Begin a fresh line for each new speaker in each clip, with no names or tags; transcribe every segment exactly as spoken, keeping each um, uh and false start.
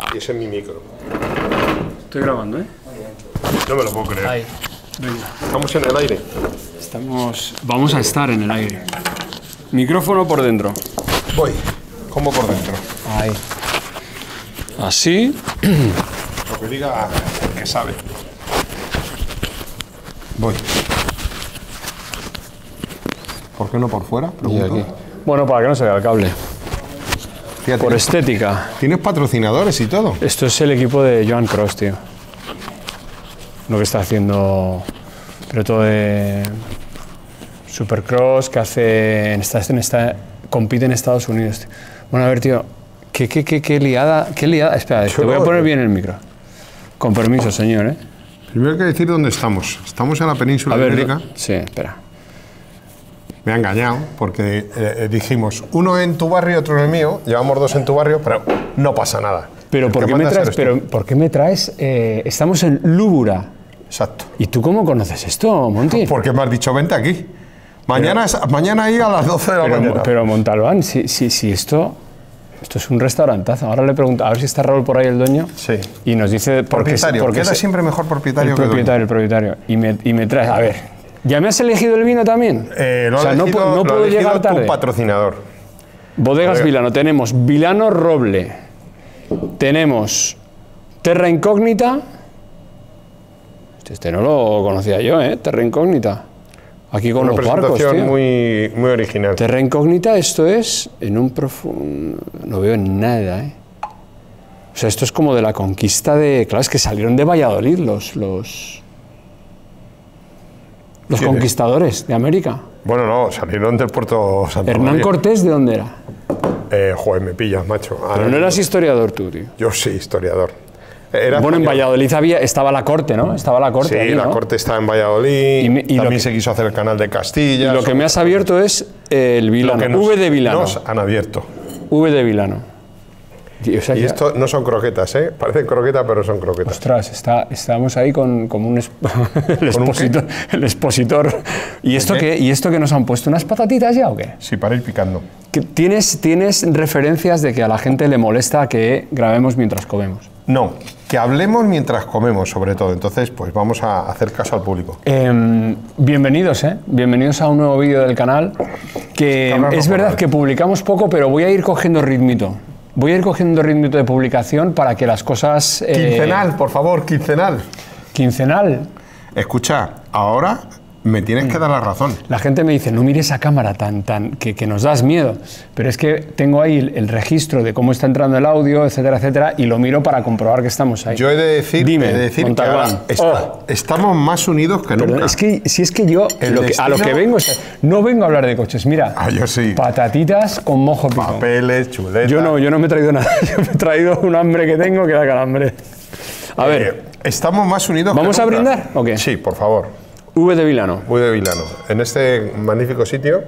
Y ese es mi micro.
Estoy grabando, ¿eh?
No me lo puedo creer.
Ahí. Venga.
Estamos en el aire.
Estamos... Vamos a estar en el aire. Micrófono por dentro.
Voy. ¿Cómo por dentro?
Ahí. Así.
Lo que diga el que sabe. Voy. ¿Por qué no por fuera?
Y aquí. Bueno, para que no se vea el cable.
Fíjate,
Por estética.
tienes patrocinadores y todo.
Esto es el equipo de Joan Cross, tío. Lo que está haciendo... Pero todo de... Supercross, que hace... En esta, en esta, compite en Estados Unidos, tío. Bueno, a ver, tío. ¿Qué, qué, qué, qué liada? ¿Qué liada? Espera, te voy a poner bien el micro. Con permiso, señor, ¿eh?
Primero hay que decir dónde estamos. Estamos en la península
A ver,
ibérica.
sí, espera.
Me ha engañado porque eh, dijimos uno en tu barrio y otro en el mío. Llevamos dos en tu barrio, pero no pasa nada.
Pero ¿por qué, me traes, pero ¿por qué me traes? Eh, estamos en Lúbura.
Exacto.
¿Y tú cómo conoces esto, Monty?
Porque me has dicho vente aquí. Mañana,
pero,
es, mañana ahí a las doce de la
pero,
mañana.
Pero Montalbán, si, si, si esto... Esto es un restaurantazo. Ahora le pregunto, a ver si está Raúl por ahí, el dueño.
Sí.
Y nos dice...
Propietario. Porque queda siempre mejor propietario
el
que
propietario,
dueño.
El propietario. Y me, y me traes... A ver, ¿ya me has elegido el vino también?
Eh, lo
o sea,
elegido,
no, puedo, no
lo
puedo llegar tarde.
Tu patrocinador.
Bodegas
Bodega.
Vilano. Tenemos Vilano Roble. Tenemos Terra Incógnita. Este no lo conocía yo, ¿eh? Terra Incógnita. Aquí con
Una
los barcos,
presentación
tío.
muy, muy original.
Terra Incógnita, esto es en un profundo... No veo nada, ¿eh? O sea, esto es como de la conquista de... Claro, es que salieron de Valladolid los... Los, los conquistadores de América.
Bueno, no, salieron del puerto Santa
Hernán
María.
Cortés, ¿de dónde era?
Eh, joder, me pillas, macho. Ahora
Pero no eras historiador tú, tío.
Yo sí, historiador. Era
Bueno, en
español.
Valladolid había, estaba la corte, ¿no? Estaba la corte.
Sí,
ahí,
la
¿no?
corte está en Valladolid.
Y me- y lo
También
que-
se quiso hacer el canal de Castilla.
Y lo que me has abierto es el
Lo
Vilano.
que nos-
V de Vilano.
Nos han abierto.
V de Vilano. Y, o sea,
Y
que-
esto no son croquetas, ¿eh? Parecen croquetas, pero son croquetas.
Ostras, está, estamos ahí con, con un, exp- el,
¿Con un
expositor, el expositor. ¿Y esto
qué?
qué? ¿Y esto que nos han puesto? ¿Unas patatitas ya o qué?
Sí, para ir picando.
¿Que ¿Tienes, ¿Tienes referencias de que a la gente le molesta que grabemos mientras comemos?
No, que hablemos mientras comemos, sobre todo. Entonces, pues vamos a hacer caso al público.
Eh, bienvenidos, ¿eh? Bienvenidos a un nuevo vídeo del canal. Que
Cabrón,
es
no,
verdad
joder.
que publicamos poco, pero voy a ir cogiendo ritmito. Voy a ir cogiendo ritmito de publicación para que las cosas... eh,
Quincenal, por favor, quincenal.
Quincenal.
Escucha, ahora me tienes que dar la razón.
La gente me dice, no mires esa cámara tan, tan, que, que nos das miedo. Pero es que tengo ahí el, el registro de cómo está entrando el audio, etcétera, etcétera, y lo miro para comprobar que estamos ahí.
Yo he de decir,
Dime,
he de decir que
Montalbán.
ahora está-
Oh.
estamos más unidos que
Perdón,
nunca.
es que si es que yo
El
lo que- a lo
destino-
que vengo es, no vengo a hablar de coches. Mira,
Ah, yo sí.
patatitas con mojo pico.
Papeles, chuletas.
Yo no, yo no me he traído nada. Yo me he traído un hambre que tengo que da calambre. A ver,
Eh, estamos más unidos
¿vamos
que
a
nunca.
brindar o qué?
Sí, por favor.
V de Vilano.
Voy de Vilano. En este magnífico sitio.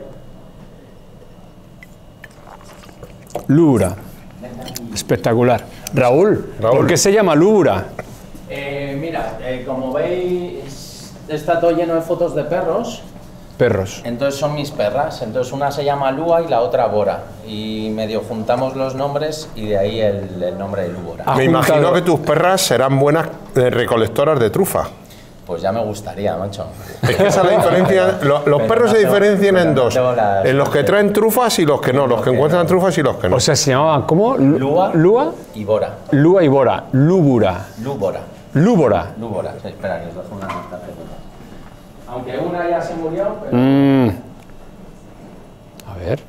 Lúbura. Espectacular. Raúl,
Raúl.
¿por qué se llama Lúbura?
Eh, mira, eh, como veis, está todo lleno de fotos de perros.
Perros.
Entonces son mis perras. Entonces una se llama Lua y la otra Bora. Y medio juntamos los nombres y de ahí el, el nombre de Lúbora.
Ah,
Me
juntado-
imagino que tus perras serán buenas eh, recolectoras de trufa.
Pues ya me gustaría, macho.
Es que esa es la diferencia. Lo- los
Pero
perros
no
se
tengo-
diferencian
pero
en
no
dos.
tengo la
En los que
suerte.
traen trufas y los que no. Los que
que
encuentran
no.
trufas y los que no.
O sea, se llamaba, ¿cómo? Lu-
Lua.
Lua.
Y Bora.
Lua y Bora. Lúbura.
Lúbora.
Lúbora.
Lúbora. Espera, que os dejo una nota. Aunque una ya se murió, pero...
Mm. A ver.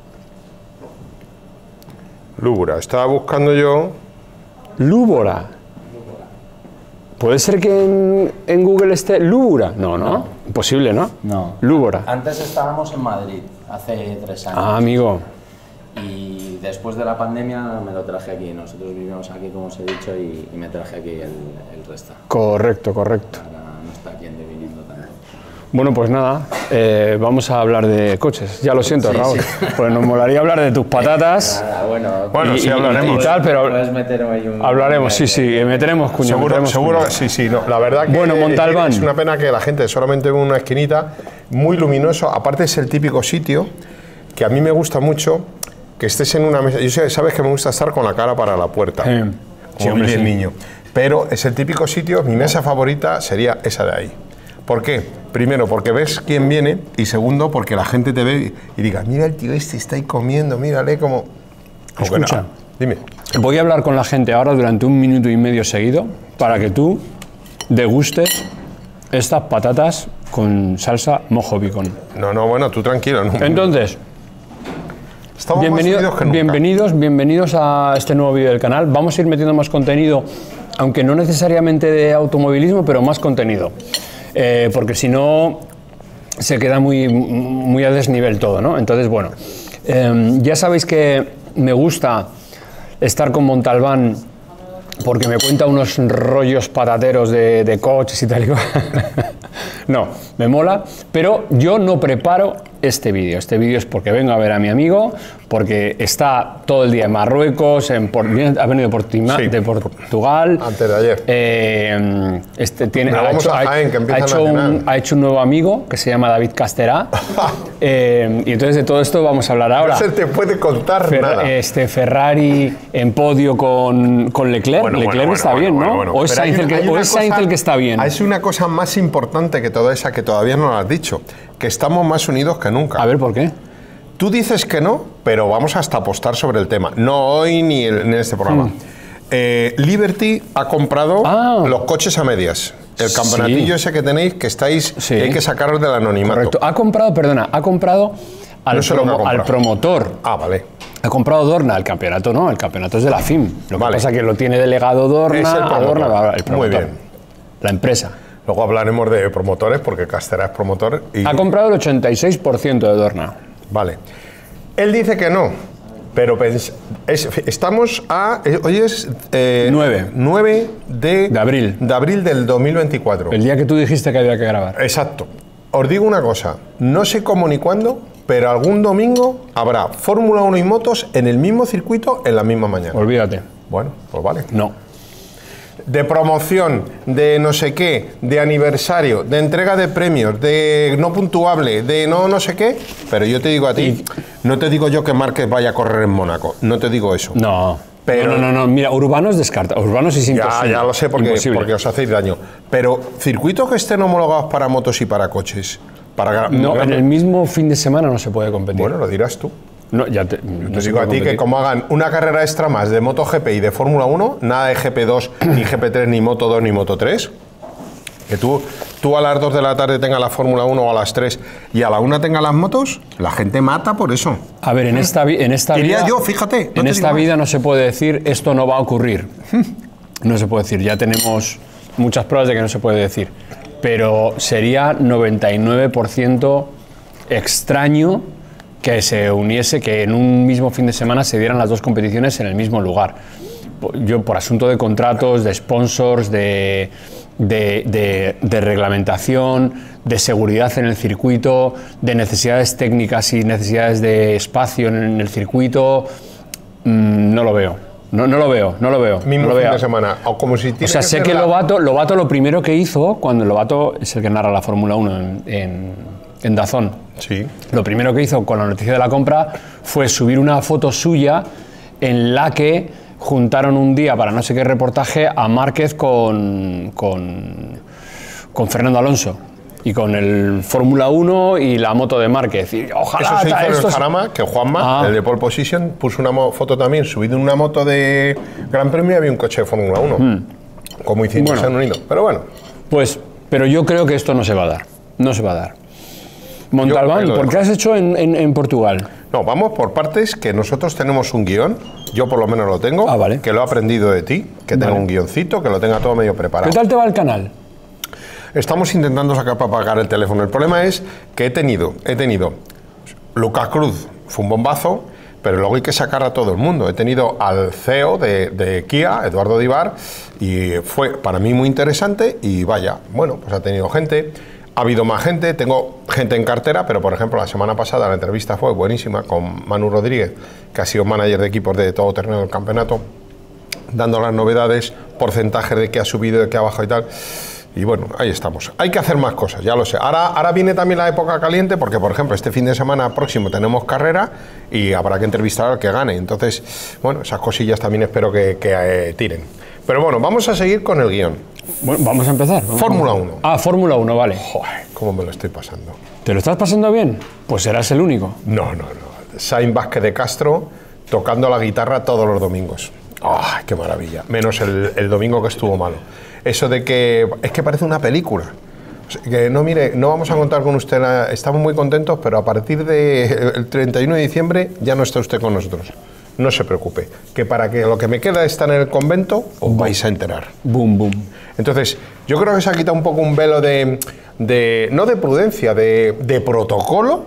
Lúbura. Estaba buscando yo.
Lúbora. ¿Puede ser que en, en Google esté Lúbura? No, no. Imposible, ¿no?
No.
Lúbora.
Antes estábamos en Madrid, hace tres años.
Ah, amigo.
Y después de la pandemia me lo traje aquí. Nosotros vivimos aquí, como os he dicho, y, y me traje aquí el, el resto.
Correcto, correcto.
Para no estar aquí dividiendo tanto.
Bueno, pues nada, eh, vamos a hablar de coches. Ya lo siento,
Sí,
Raúl.
sí.
Pues nos molaría hablar de tus patatas.
Nada, bueno,
Bueno,
y,
sí
y-
hablaremos.
y tal, pero
puedes meter ahí un...
hablaremos, sí, sí, meteremos cuña.
Seguro,
meteremos
seguro,
cuña.
sí, sí. No, la verdad que
Bueno, Montalbán.
es una pena que la gente solamente ve una esquinita muy luminoso. Aparte es el típico sitio que a mí me gusta mucho que estés en una mesa. Yo sé, sabes que me gusta estar con la cara para la puerta.
Sí.
como
Sí, hombre,
Billy el
sí.
niño. Pero es el típico sitio, mi mesa favorita sería esa de ahí. ¿Por qué? Primero, porque ves quién viene, y segundo, porque la gente te ve y diga, mira el tío este está ahí comiendo, mírale como...
Escucha.
Bueno, dime.
Voy a hablar con la gente ahora durante un minuto y medio seguido para que tú degustes estas patatas con salsa mojo bacon.
No, no, bueno, tú tranquilo. No.
Entonces,
Estamos
bienvenido-
más unidos que nunca.
bienvenidos, bienvenidos a este nuevo vídeo del canal. Vamos a ir metiendo más contenido, aunque no necesariamente de automovilismo, pero más contenido. Eh, porque si no, se queda muy, muy a desnivel todo, ¿no? Entonces, bueno, eh, ya sabéis que me gusta estar con Montalbán porque me cuenta unos rollos patateros de, de coches y tal y cual. No, me mola, pero yo no preparo este vídeo. Este vídeo es porque vengo a ver a mi amigo, porque está todo el día en Marruecos, en Por- viene- ha venido de, Portima-
Sí,
de Portugal.
antes de ayer.
Eh, este tiene,
Pero
ha,
vamos
hecho,
a
ha-
Jaén, que
ha
empieza
hecho
Nacional.
un, ha hecho un nuevo amigo que se llama David Casterá. Eh, y entonces de todo esto vamos a hablar ahora.
No se te puede contar
Fer-
nada.
este Ferrari en podio con, con Leclerc.
Bueno,
Leclerc
bueno,
está
bueno,
bien,
bueno,
¿no?
bueno.
O es
Pero hay
Sainz el
un-
que,
hay
o
una
es Sainz
cosa-
el que está bien.
Es una cosa más importante que toda esa que todavía no lo has dicho, que estamos más unidos que nunca.
A ver, ¿por qué?
Tú dices que no, pero vamos hasta apostar sobre el tema. No hoy ni el- en este programa. Eh, Liberty ha comprado
Ah.
los coches a medias. El
Sí.
campeonatillo ese que tenéis, que estáis,
Sí.
que hay que sacaros del anonimato.
Correcto. Ha comprado, perdona, ha comprado al,
No sé lo que ha
promo- al
comprado.
promotor.
Ah, vale.
Ha comprado Dorna, el campeonato no, el campeonato es de la F I M. Lo que
Vale.
pasa es que lo tiene delegado Dorna,
Es el
a
promotor.
Dorna, el
Muy
promotor.
bien.
La empresa.
Luego hablaremos de promotores, porque Castera es promotor. Y...
Ha comprado el ochenta y seis por ciento de Dorna.
Vale. Él dice que no, pero pens- es- estamos a... eh, Hoy es... eh,
Nueve.
nueve de,
De abril.
de abril del dos mil veinticuatro.
El día que tú dijiste que había que grabar.
Exacto. Os digo una cosa, no sé cómo ni cuándo, pero algún domingo habrá Fórmula uno y motos en el mismo circuito en la misma mañana.
Olvídate.
Bueno, pues vale.
No.
De promoción, de no sé qué, de aniversario, de entrega de premios, de no puntuable, de no no sé qué, pero yo te digo a ti, no te digo yo que Márquez vaya a correr en Mónaco, no te digo eso.
No.
Pero-
no, no, no, no. Mira, Urbanos descarta. Urbanos es
Ya,
imposible.
ya lo sé porque,
Imposible.
porque os hacéis daño. Pero circuitos que estén homologados para motos y para coches. Para
No, en el mismo fin de semana no se puede competir.
Bueno, lo dirás tú.
no, ya te,
Te
no se
digo a
puede
ti que
competir.
como hagan una carrera extra más de MotoGP y de Fórmula uno, nada de G P dos, ni G P tres, ni Moto dos, ni Moto tres, que tú, tú a las dos de la tarde tengas la Fórmula uno o a las tres y a la una tengas las motos, la gente mata por eso.
A ver, en esta, vi- en esta
Diría
vida...
yo, fíjate, no
en
te
esta
digo más.
vida no se puede decir esto no va a ocurrir. No se puede decir, ya tenemos muchas pruebas de que no se puede decir. Pero sería noventa y nueve por ciento extraño que se uniese, que en un mismo fin de semana se dieran las dos competiciones en el mismo lugar. Yo, por asunto de contratos, de sponsors, de, de, de- de reglamentación, de seguridad en el circuito, de necesidades técnicas y necesidades de espacio en el circuito, mm, no lo veo. No, no lo veo, no lo veo.
Mismo
no lo
fin
veo.
de semana. O como si tiene
O sea,
que
sé
ser
que
la-
Lobato, Lobato lo primero que hizo, cuando Lobato es el que narra la Fórmula uno en, en, en Dazón,
Sí.
lo primero que hizo con la noticia de la compra fue subir una foto suya en la que juntaron un día para no sé qué reportaje a Márquez con, con, con Fernando Alonso y con el Fórmula uno y la moto de Márquez. Y ojalá
Eso se hizo
ta-
en
esto
el
se-
Jarama, que Juanma,
Ah.
el de pole position, puso una mo- foto también, subido en una moto de Gran Premio y había un coche de Fórmula uno. Como hicimos
Hmm. Bueno.
en Unido. Pero bueno,
Pues, pero yo creo que esto no se va a dar. No se va a dar. Montalbán,
ahí lo
¿por qué
dejo.
has hecho en, en- en Portugal?
no, vamos por partes, que nosotros tenemos un guión, yo por lo menos lo tengo,
Ah, vale.
que lo he aprendido de ti, que tengo
Vale.
un guioncito, que lo tenga todo medio preparado.
¿Qué tal te va el canal?
Estamos intentando sacar para pagar el teléfono. El problema es que he tenido, he tenido, Lucas Cruz fue un bombazo, pero luego hay que sacar a todo el mundo. He tenido al C E O de, de Kia, Eduardo Divar, y fue para mí muy interesante y vaya, bueno, pues ha tenido gente, ha habido más gente, tengo gente en cartera, pero por ejemplo la semana pasada la entrevista fue buenísima con Manu Rodríguez, que ha sido manager de equipos de todo terreno del campeonato, dando las novedades, porcentajes de qué ha subido, de qué ha bajado y tal. Y bueno, ahí estamos. Hay que hacer más cosas, ya lo sé. Ahora, ahora viene también la época caliente porque, por ejemplo, este fin de semana próximo tenemos carrera y habrá que entrevistar al que gane. Entonces, bueno, esas cosillas también espero que, que eh, tiren. Pero bueno, vamos a seguir con el guión.
Bueno, vamos a empezar.
Fórmula uno.
Ah, Fórmula uno, vale.
Joder, cómo me lo estoy pasando.
¿Te lo estás pasando bien? Pues serás el único.
No, no, no. Sainz Vázquez de Castro tocando la guitarra todos los domingos. ¡Ah, qué maravilla! Menos el, el domingo que estuvo malo. Eso de que es que parece una película. O sea, que no, mire, no vamos a contar con usted, la, estamos muy contentos, pero a partir del treinta y uno de diciembre ya no está usted con nosotros. No se preocupe, que para que lo que me queda está en el convento, os vais a enterar.
Boom, boom.
Entonces, yo creo que se ha quitado un poco un velo de, de no de prudencia, de, de protocolo.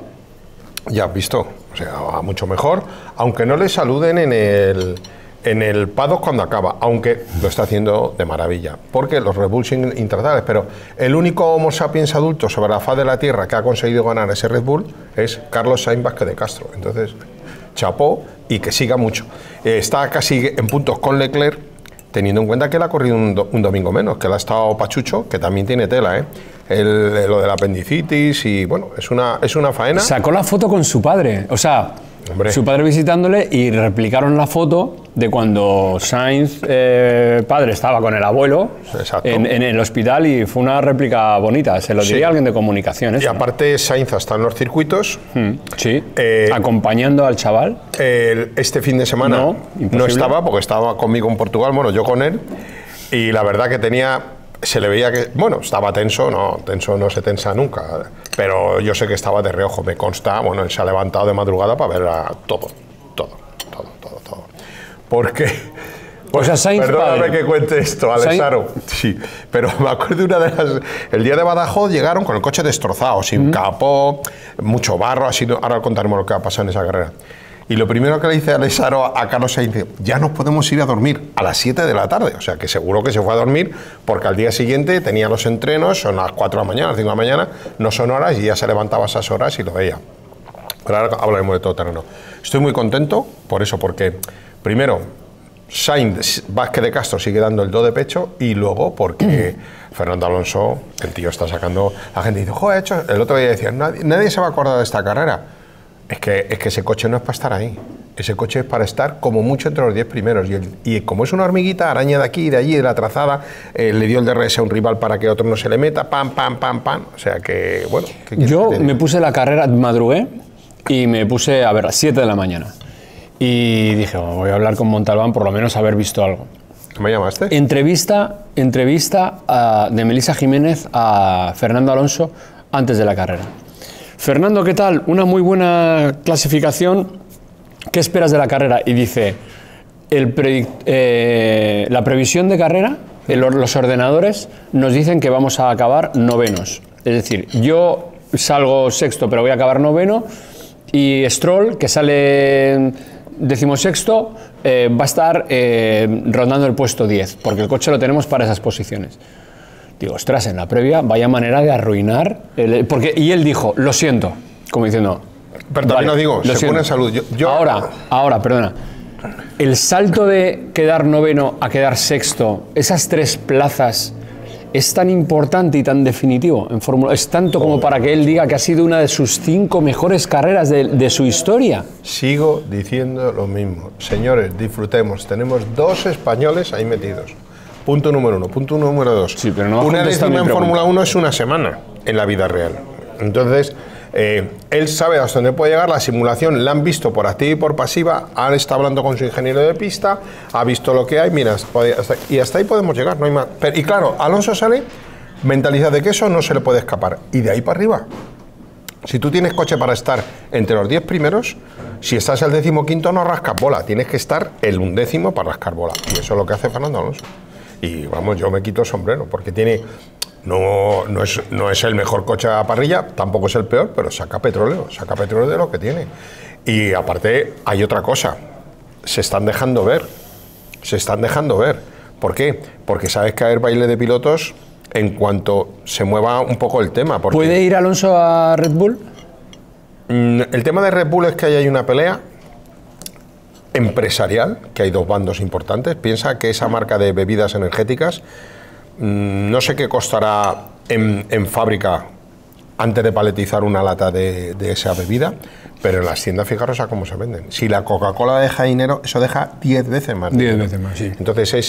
Ya has visto, o sea, va mucho mejor, aunque no le saluden en el, en el paddock cuando acaba, aunque lo está haciendo de maravilla, porque los Red Bull son intratables, pero el único Homo sapiens adulto sobre la faz de la Tierra que ha conseguido ganar ese Red Bull es Carlos Sainz Vázquez de Castro. Entonces, chapó y que siga mucho. Eh, está casi en puntos con Leclerc, teniendo en cuenta que él ha corrido un, do, un domingo menos, que él ha estado pachucho, que también tiene tela, ¿eh? El, lo del apendicitis y bueno, es una, es una faena.
Sacó la foto con su padre, o sea, Hombre. su padre visitándole y replicaron la foto de cuando Sainz, eh, padre, estaba con el abuelo en, en el hospital y fue una réplica bonita, se lo diría sí. alguien de comunicación.
Y aparte Sainz está en los circuitos.
Mm, sí, eh, acompañando al chaval.
El, este fin de semana no, no estaba porque estaba conmigo en Portugal, bueno, yo con él, y la verdad que tenía... Se le veía que, bueno, estaba tenso, no, tenso no se tensa nunca, pero yo sé que estaba de reojo, me consta, bueno, él se ha levantado de madrugada para ver a todo, todo, todo, todo, todo. Porque,
pues, o sea, Sainz
perdóname
padre.
que cuente esto, Alessaro, sí, pero me acuerdo de una de las, el día de Badajoz llegaron con el coche destrozado, sin mm. capó, mucho barro, así, ahora contaremos lo que ha pasado en esa carrera. Y lo primero que le dice Alessaro a Carlos Sainz, ya nos podemos ir a dormir a las siete de la tarde. O sea, que seguro que se fue a dormir porque al día siguiente tenía los entrenos, son las cuatro de la mañana, las cinco de la mañana, no son horas y ya se levantaba a esas horas y lo veía. Pero ahora hablaremos de todo terreno. Estoy muy contento por eso, porque primero, Sainz Vázquez de Castro sigue dando el do de pecho y luego porque Fernando Alonso, el tío está sacando... La gente dice, joder, hecho... El otro día decía, nadie, nadie se va a acordar de esta carrera. Es que, es que ese coche no es para estar ahí. Ese coche es para estar como mucho entre los diez primeros. Y, el, y como es una hormiguita, araña de aquí, de allí, de la trazada, eh, le dio el D R S a un rival para que otro no se le meta, pam, pam, pam, pam. O sea que, bueno...
Yo me puse la carrera, madrugué y me puse a ver a las siete de la mañana. Y dije, oh, voy a hablar con Montalbán, por lo menos haber visto algo.
¿Me llamaste?
Entrevista, entrevista a, de Melissa Jiménez a Fernando Alonso antes de la carrera. Fernando, ¿qué tal? Una muy buena clasificación. ¿Qué esperas de la carrera? Y dice, el pre, eh, la previsión de carrera, eh, los, los ordenadores nos dicen que vamos a acabar novenos. Es decir, yo salgo sexto, pero voy a acabar noveno, y Stroll, que sale decimosexto, eh, va a estar eh, rondando el puesto diez, porque el coche lo tenemos para esas posiciones. Digo, ostras, en la previa, vaya manera de arruinar. El, porque, y él dijo, lo siento, como diciendo.
Pero también vale, lo digo, lo se siento. Pone en salud. Yo, yo...
Ahora, ahora, perdona. El salto de quedar noveno a quedar sexto, esas tres plazas, es tan importante y tan definitivo en Fórmula. Es tanto como para que él diga que ha sido una de sus cinco mejores carreras de, de su historia.
Sigo diciendo lo mismo. Señores, disfrutemos. Tenemos dos españoles ahí metidos. Punto número uno. Punto número dos.
Sí, pero no
una décima en Fórmula uno es una semana en la vida real. Entonces, eh, él sabe hasta dónde puede llegar. La simulación la han visto por activa y por pasiva. Han estado hablando con su ingeniero de pista. Ha visto lo que hay. Mira, hasta, y hasta ahí podemos llegar. No hay más. Pero, y claro, Alonso sale mentalizado de que eso no se le puede escapar. Y de ahí para arriba. Si tú tienes coche para estar entre los diez primeros, si estás el decimoquinto no rascas bola. Tienes que estar el undécimo para rascar bola. Y eso es lo que hace Fernando Alonso. Y vamos, yo me quito el sombrero, porque tiene, no, no, es, no es el mejor coche a parrilla, tampoco es el peor, pero saca petróleo, saca petróleo de lo que tiene. Y aparte hay otra cosa, se están dejando ver, se están dejando ver. ¿Por qué? Porque sabes que hay baile de pilotos en cuanto se mueva un poco el tema. Porque,
¿puede ir Alonso a Red Bull?
El tema de Red Bull es que ahí hay una pelea empresarial, que hay dos bandos importantes. Piensa que esa marca de bebidas energéticas, mmm, no sé qué costará en, en fábrica antes de paletizar una lata de, de esa bebida, pero en las tiendas, fijaros a cómo se venden. Si la Coca-Cola deja dinero, eso deja diez veces más dinero.
diez veces más, sí.
Entonces es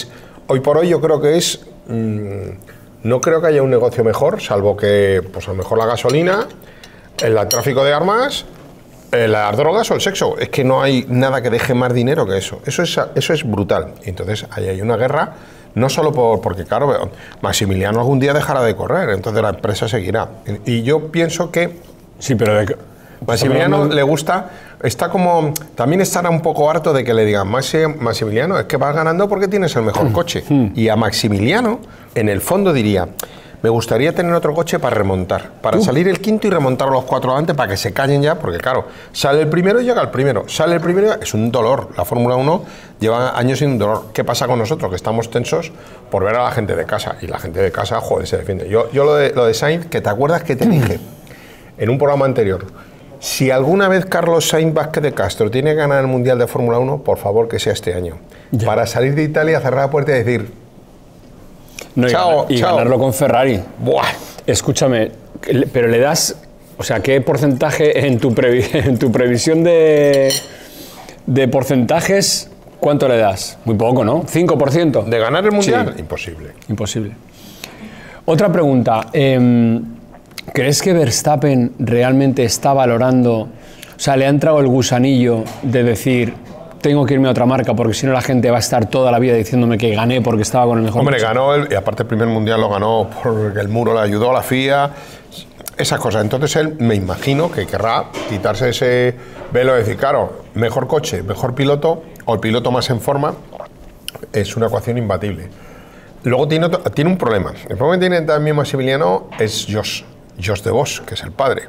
hoy por hoy yo creo que es... Mmm, no creo que haya un negocio mejor, salvo que, pues a lo mejor la gasolina, el tráfico de armas, las drogas o el sexo. Es que no hay nada que deje más dinero que eso. Eso es, eso es brutal. Entonces ahí hay una guerra, no solo por, porque, claro, Maximiliano algún día dejará de correr, entonces la empresa seguirá. Y yo pienso que...
Sí, pero... De...
Maximiliano le gusta, está como, también estará un poco harto de que le digan, Maximiliano, es que vas ganando porque tienes el mejor coche. Y a Maximiliano, en el fondo diría, me gustaría tener otro coche para remontar, para uh. salir el quinto y remontar a los cuatro antes para que se callen ya, porque claro, sale el primero y llega el primero, sale el primero, es un dolor. La Fórmula uno lleva años sin un dolor. ¿Qué pasa con nosotros? Que estamos tensos por ver a la gente de casa, y la gente de casa, joder, se defiende. Yo, yo lo, de, lo de Sainz, que te acuerdas que te dije en un programa anterior, si alguna vez Carlos Sainz Vázquez de Castro tiene que ganar el Mundial de Fórmula uno, por favor que sea este año. Ya. Para salir de Italia, cerrar la puerta y decir...
No, y
chao,
ganar, y
chao.
ganarlo con Ferrari.
Buah.
Escúchame, pero le das... O sea, ¿qué porcentaje en tu, previ, en tu previsión de, de porcentajes, cuánto le das? Muy poco, ¿no? ¿cinco por ciento?
¿De ganar el Mundial?
Sí.
Imposible.
Imposible. Otra pregunta. Eh, ¿Crees que Verstappen realmente está valorando, o sea, le ha entrado el gusanillo de decir, tengo que irme a otra marca porque si no la gente va a estar toda la vida diciéndome que gané porque estaba con el mejor
Hombre,
coche?
ganó, el, y aparte el primer Mundial lo ganó porque el muro le ayudó a la F I A, esas cosas. Entonces él, me imagino que querrá quitarse ese velo de decir, claro, mejor coche, mejor piloto, o el piloto más en forma, es una ecuación imbatible. Luego tiene, otro, tiene un problema. El problema que tiene también Maximiliano es Josh. Josh de Vos, que es el padre.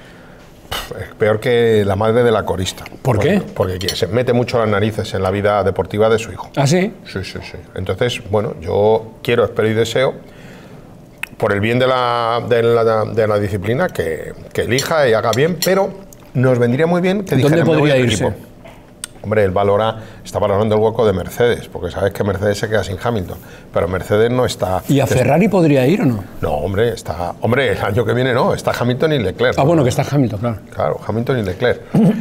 Es peor que la madre de la corista.
¿Por qué?
Porque, porque se mete mucho las narices en la vida deportiva de su hijo.
¿Ah, sí?
Sí, sí, sí. Entonces, bueno, yo quiero, espero y deseo, por el bien de la, de la, de la disciplina, que, que elija y haga bien, pero nos vendría muy bien que dijera...
¿Dónde podría irse?
Equipo. Hombre, él valora, está valorando el hueco de Mercedes, porque sabes que Mercedes se queda sin Hamilton, pero Mercedes no está...
¿Y a Ferrari podría ir o no?
No, hombre, está... Hombre, el año que viene no, está Hamilton y Leclerc.
Ah,
¿no?
bueno, que está Hamilton, claro.
Claro, Hamilton y Leclerc.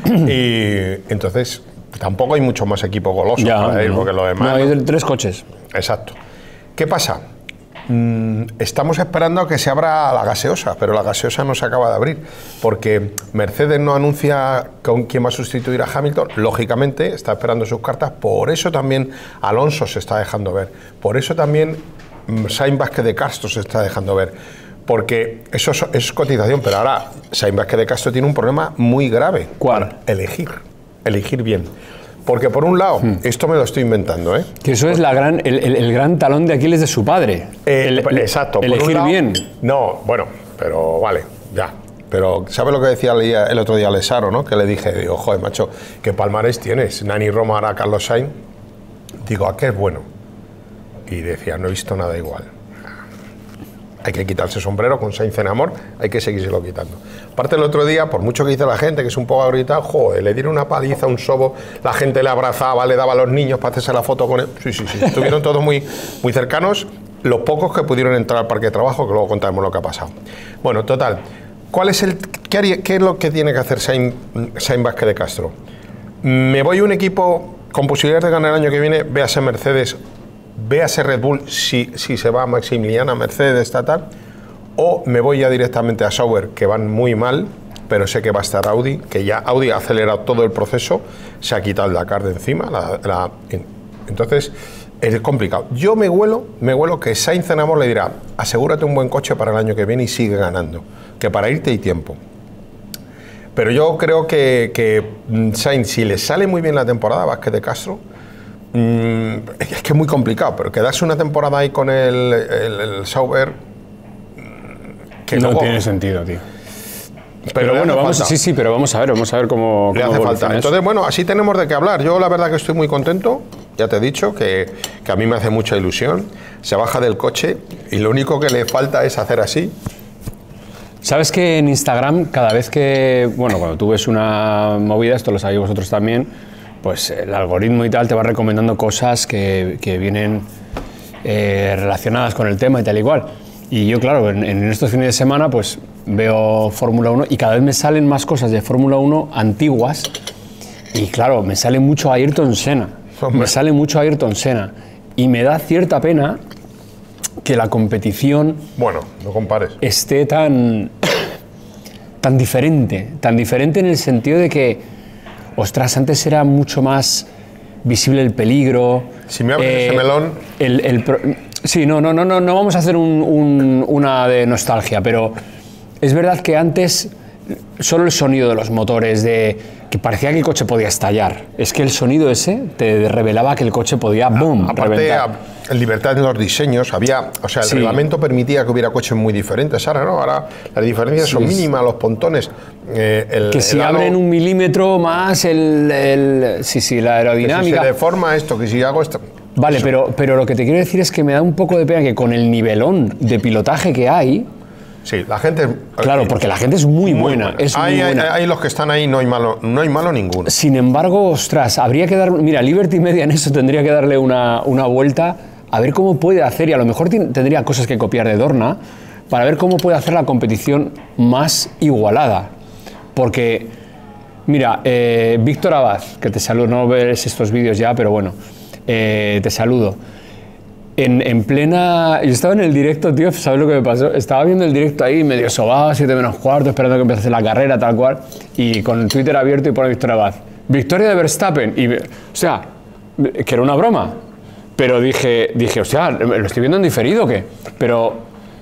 Y entonces, tampoco hay mucho más equipo goloso
Ya,
para ir,
no.
porque lo demás...
No, hay tres coches.
Exacto. ¿Qué pasa? Mm, estamos esperando a que se abra la gaseosa, pero la gaseosa no se acaba de abrir, porque Mercedes no anuncia con quién va a sustituir a Hamilton, lógicamente está esperando sus cartas, por eso también Alonso se está dejando ver, por eso también mm, Sainz Vázquez de Castro se está dejando ver, porque eso es, es cotización, pero ahora Sainz Vázquez de Castro tiene un problema muy grave.
¿Cuál?
Elegir, elegir bien. Porque por un lado, hmm. esto me lo estoy inventando, ¿eh?
Que eso es la gran, el, el, el gran talón de Aquiles de su padre.
Eh,
el,
exacto.
Elegir
por un lado,
bien.
No, bueno, pero vale, ya. Pero ¿sabes lo que decía el otro día Lesaro, no? Que le dije, digo, joder, macho, ¿qué palmarés tienes? Nani Roma, ahora Carlos Sainz. Digo, ¿a qué es bueno? Y decía, no he visto nada igual. Hay que quitarse sombrero con Sainz en amor, hay que seguírselo quitando. Aparte el otro día, por mucho que dice la gente, que es un poco agrietado, joder, le dieron una paliza, un sobo, la gente le abrazaba, le daba a los niños para hacerse la foto con él. Sí, sí, sí, estuvieron todos muy, muy cercanos, los pocos que pudieron entrar al parque de trabajo, que luego contaremos lo que ha pasado. Bueno, total, ¿cuál es el, qué, haría, qué es lo que tiene que hacer Sainz, Sainz Vázquez de Castro? Me voy a un equipo con posibilidades de ganar el año que viene, véase Mercedes, véase Red Bull si, si se va a Maximiliano, a Mercedes, tal, o me voy ya directamente a Sauber, que van muy mal, pero sé que va a estar Audi, que ya Audi ha acelerado todo el proceso, se ha quitado el Dakar de encima, la, la, entonces es complicado. Yo me huelo, me huelo que Sainz en amor le dirá, asegúrate un buen coche para el año que viene y sigue ganando, que para irte hay tiempo. Pero yo creo que, que Sainz, si le sale muy bien la temporada, Vázquez de Castro, mmm, es que es muy complicado, pero quedarse una temporada ahí con el, el, el Sauber, que
no
luego,
tiene sentido, tío.
Pero,
pero bueno, vamos,
falta.
sí, sí, pero vamos a ver, vamos a ver cómo,
le
cómo
hace falta. Entonces, bueno, así tenemos de qué hablar. Yo la verdad que estoy muy contento, ya te he dicho, que, que a mí me hace mucha ilusión. Se baja del coche y lo único que le falta es hacer así.
¿Sabes que en Instagram, cada vez que, bueno, cuando tú ves una movida, esto lo sabéis vosotros también, pues el algoritmo y tal te va recomendando cosas que, que vienen eh, relacionadas con el tema y tal y cual. Y yo, claro, en, en estos fines de semana, pues veo Fórmula uno y cada vez me salen más cosas de Fórmula uno antiguas y, claro, me sale mucho Ayrton Senna. Hombre. Me sale mucho Ayrton Senna. y me da cierta pena que la competición
Bueno, no compares.
esté tan, tan diferente, tan diferente en el sentido de que, ostras, antes era mucho más visible el peligro.
Si me abres
eh,
ese melón...
El, el pro- sí, no, no, no, no, no vamos a hacer un- un- una de nostalgia, pero es verdad que antes solo el sonido de los motores, de que parecía que el coche podía estallar. Es que el sonido ese te revelaba que el coche podía, boom,
Aparte,
reventar.
a- libertad en los diseños, había, o sea, el
Sí.
reglamento permitía que hubiera coches muy diferentes. Ahora no, ahora las diferencias son
Sí.
mínimas, los pontones. eh, el,
Que si
el halo,
abren un milímetro más el, el- sí, sí, la
que si
aerodinámica.
se deforma esto, que si hago esto.
Vale,
Eso.
pero, pero lo que te quiero decir es que me da un poco de pena que con el nivelón de pilotaje que hay,
Sí, la gente.
claro, porque la gente es muy,
muy
buena, es
hay,
muy
hay-
buena.
hay los que están ahí, no hay malo, no hay malo ninguno.
Sin embargo, ostras, habría que dar, mira, Liberty Media en eso tendría que darle una, una vuelta a ver cómo puede hacer, y a lo mejor tin- tendría cosas que copiar de Dorna, para ver cómo puede hacer la competición más igualada. Porque, mira, eh, Víctor Abad, que te saludo, no ves estos vídeos ya, pero bueno, eh, te saludo. En, en plena... Yo estaba en el directo, tío, ¿sabes lo que me pasó? Estaba viendo el directo ahí, medio sobado, siete menos cuarto, esperando que empezase la carrera, tal cual, y con el Twitter abierto y pone Víctor Abad. Victoria de Verstappen. Y, me- o sea, que era una broma. Pero dije, dije, o sea, ¿lo estoy viendo en diferido o qué? Pero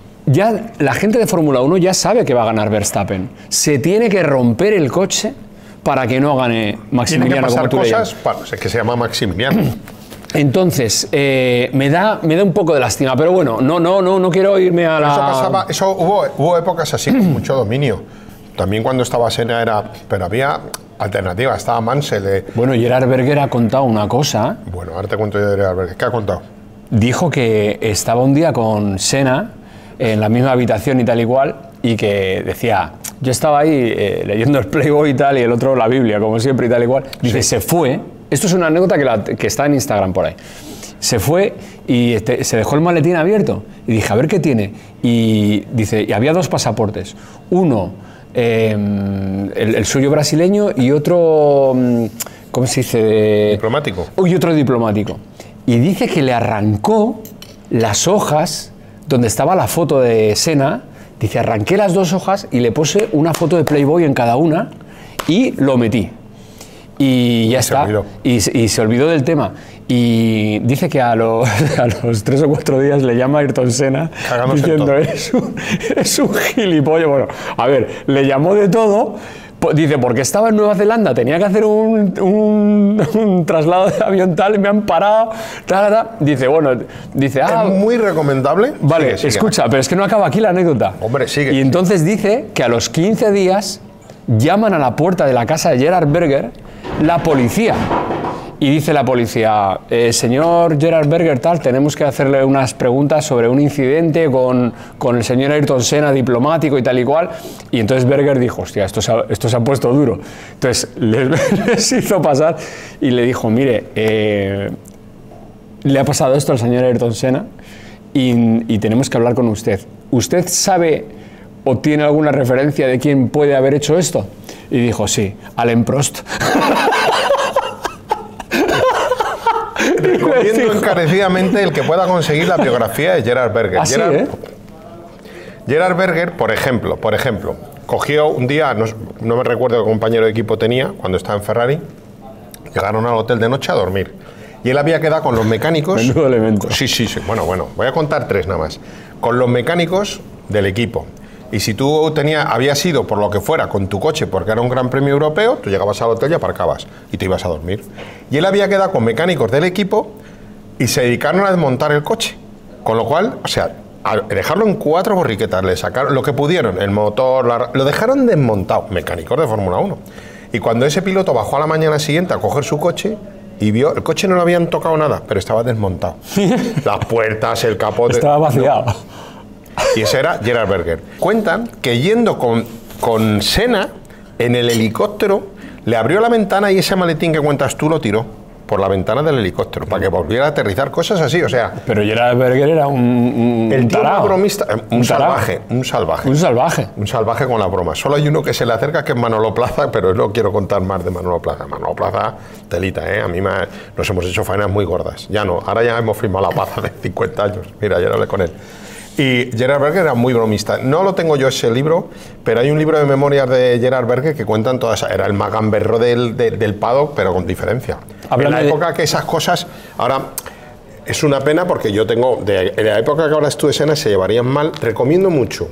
ya la gente de Fórmula uno ya sabe que va a ganar Verstappen. Se tiene que romper el coche para que no gane
Tienen que
Maximiliano, como
pasar
tú le llamas.
cosas. Para, es que se llama Maximiliano.
Entonces, eh, me, da, me da un poco de lástima, pero bueno, no, no, no, no quiero irme a la...
Eso pasaba, eso hubo, hubo épocas así con mucho dominio. También cuando estaba Senna era. Pero había alternativas, estaba Mansell. eh.
Bueno, Gerard Berger ha contado una cosa.
Bueno, ahora te cuento yo de Gerard. ¿Qué ha contado?
Dijo que estaba un día con Senna en la misma habitación y tal igual, y que decía, yo estaba ahí eh, leyendo el Playboy y tal, y el otro la Biblia, como siempre y tal igual. Dice, se fue. Esto es una anécdota que, la- que está en Instagram por ahí. Se fue y este, se dejó el maletín abierto. Y dije, a ver qué tiene. Y dice, y había dos pasaportes. Uno, eh, el, el suyo brasileño, y otro, mm, ¿cómo se dice? De-
Diplomático.
y otro diplomático. Y dice que le arrancó las hojas donde estaba la foto de Senna. Dice, arranqué las dos hojas y le puse una foto de Playboy en cada una y lo metí. Y ya
se
está.
olvidó.
Y, se- y se olvidó del tema. Y dice que a los, a los tres o cuatro días le llama Ayrton Senna
Cagándose en
diciendo,
todo.
eres un, eres un gilipollas. Bueno, a ver, le llamó de todo. Po- Dice, porque estaba en Nueva Zelanda, tenía que hacer un, un- un traslado de avión tal, me han parado, tal, tal. Dice, bueno, dice, ah,
Es muy recomendable.
vale,
Sigue, sigue.
escucha, pero es que no acaba aquí la anécdota.
Hombre, sigue,
Y
sigue.
entonces dice que a los quince días llaman a la puerta de la casa de Gerard Berger la policía. Y dice la policía, eh, señor Gerard Berger, tal, tenemos que hacerle unas preguntas sobre un incidente con, con el señor Ayrton Senna, diplomático y tal y cual. Y entonces Berger dijo, hostia, esto se ha, esto se ha puesto duro. Entonces les, les hizo pasar y le dijo, mire, eh, le ha pasado esto al señor Ayrton Senna y, y tenemos que hablar con usted. ¿Usted sabe o tiene alguna referencia de quién puede haber hecho esto? Y dijo, sí, Alain Prost.
Recomiendo encarecidamente el que pueda conseguir la biografía de Gerard Berger.
Así,
Gerard,
¿eh?
Gerard Berger, por ejemplo, por ejemplo, cogió un día, no, no me recuerdo qué compañero de equipo tenía, cuando estaba en Ferrari, llegaron al hotel de noche a dormir. Y él había quedado con los mecánicos.
Menudo elemento.
Sí, sí, sí. Bueno, bueno, voy a contar tres nada más. Con los mecánicos del equipo. Y si tú tenía, habías ido por lo que fuera con tu coche porque era un gran premio europeo, tú llegabas al hotel y aparcabas y te ibas a dormir. Y él había quedado con mecánicos del equipo y se dedicaron a desmontar el coche. Con lo cual, o sea, al dejarlo en cuatro borriquetas, le sacaron lo que pudieron, el motor, la- lo dejaron desmontado, mecánicos de Fórmula uno. Y cuando ese piloto bajó a la mañana siguiente a coger su coche y vio, el coche no le habían tocado nada, pero estaba desmontado. Las puertas, el capote.
Estaba vaciado.
Y ese era Gerard Berger. Cuentan que yendo con, con Senna en el helicóptero, le abrió la ventana y ese maletín que cuentas tú lo tiró por la ventana del helicóptero, para que volviera a aterrizar, cosas así, o sea...
Pero Gerard Berger era un, un
el tío
tarao.
bromista, un,
Un tarao.
salvaje, un salvaje.
Un salvaje.
Un salvaje con la broma. Solo hay uno que se le acerca, que es Manolo Plaza, pero no quiero contar más de Manolo Plaza. Manolo Plaza, telita, ¿eh? A mí me ha, nos hemos hecho faenas muy gordas. Ya no, ahora ya hemos firmado la paz de cincuenta años. Mira, ayer hablé con él. Y Gerard Berger era muy bromista. No lo tengo yo ese libro, pero hay un libro de memorias de Gerard Berger que cuentan todas. Era el magamberro del, del, del paddock, pero con diferencia.
Háblame
en la
de...
época que esas cosas... Ahora, es una pena porque yo tengo... De, de la época que ahora estuve Senna se llevarían mal. Recomiendo mucho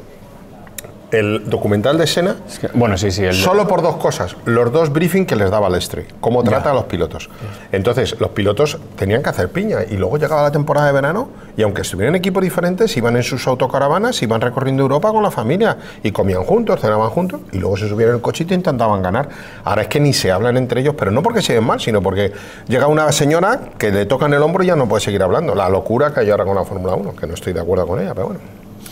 el documental de Senna,
Es que, bueno, sí, sí. El...
solo por dos cosas. Los dos briefings que les daba Lestri, cómo trata
Ya.
a los pilotos. Entonces, los pilotos tenían que hacer piña y luego llegaba la temporada de verano y aunque estuvieran en equipos diferentes, iban en sus autocaravanas, iban recorriendo Europa con la familia y comían juntos, cenaban juntos y luego se subían en el cochito e intentaban ganar. Ahora es que ni se hablan entre ellos, pero no porque se den mal, sino porque llega una señora que le tocan el hombro y ya no puede seguir hablando. La locura que hay ahora con la Fórmula uno, que no estoy de acuerdo con ella, pero bueno.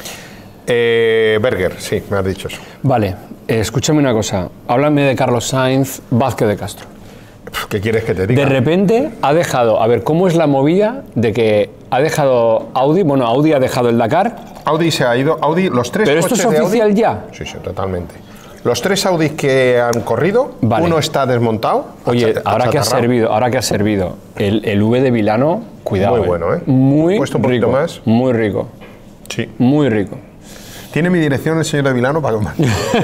Eh, Berger, sí, me has dicho eso.
Vale, eh, escúchame una cosa. Háblame de Carlos Sainz, Vázquez de Castro.
¿Qué quieres que te diga?
De repente ha dejado, a ver, ¿cómo es la movida de que ha dejado Audi? Bueno, Audi ha dejado el Dakar.
Audi se ha ido, Audi, los tres
¿Pero esto
coches
es
de
oficial
Audi,
ya?
Sí, sí, totalmente. Los tres Audis que han corrido,
Vale.
uno está desmontado.
Oye,
achat-
ahora que ha
achatarrado.
servido, ahora que ha servido el, el V de Vilano, cuidado.
Muy bueno, ¿eh?
Muy
Puesto un poquito
rico,
más.
muy rico,
Sí.
muy rico.
Tiene mi dirección el señor de Vilano para que...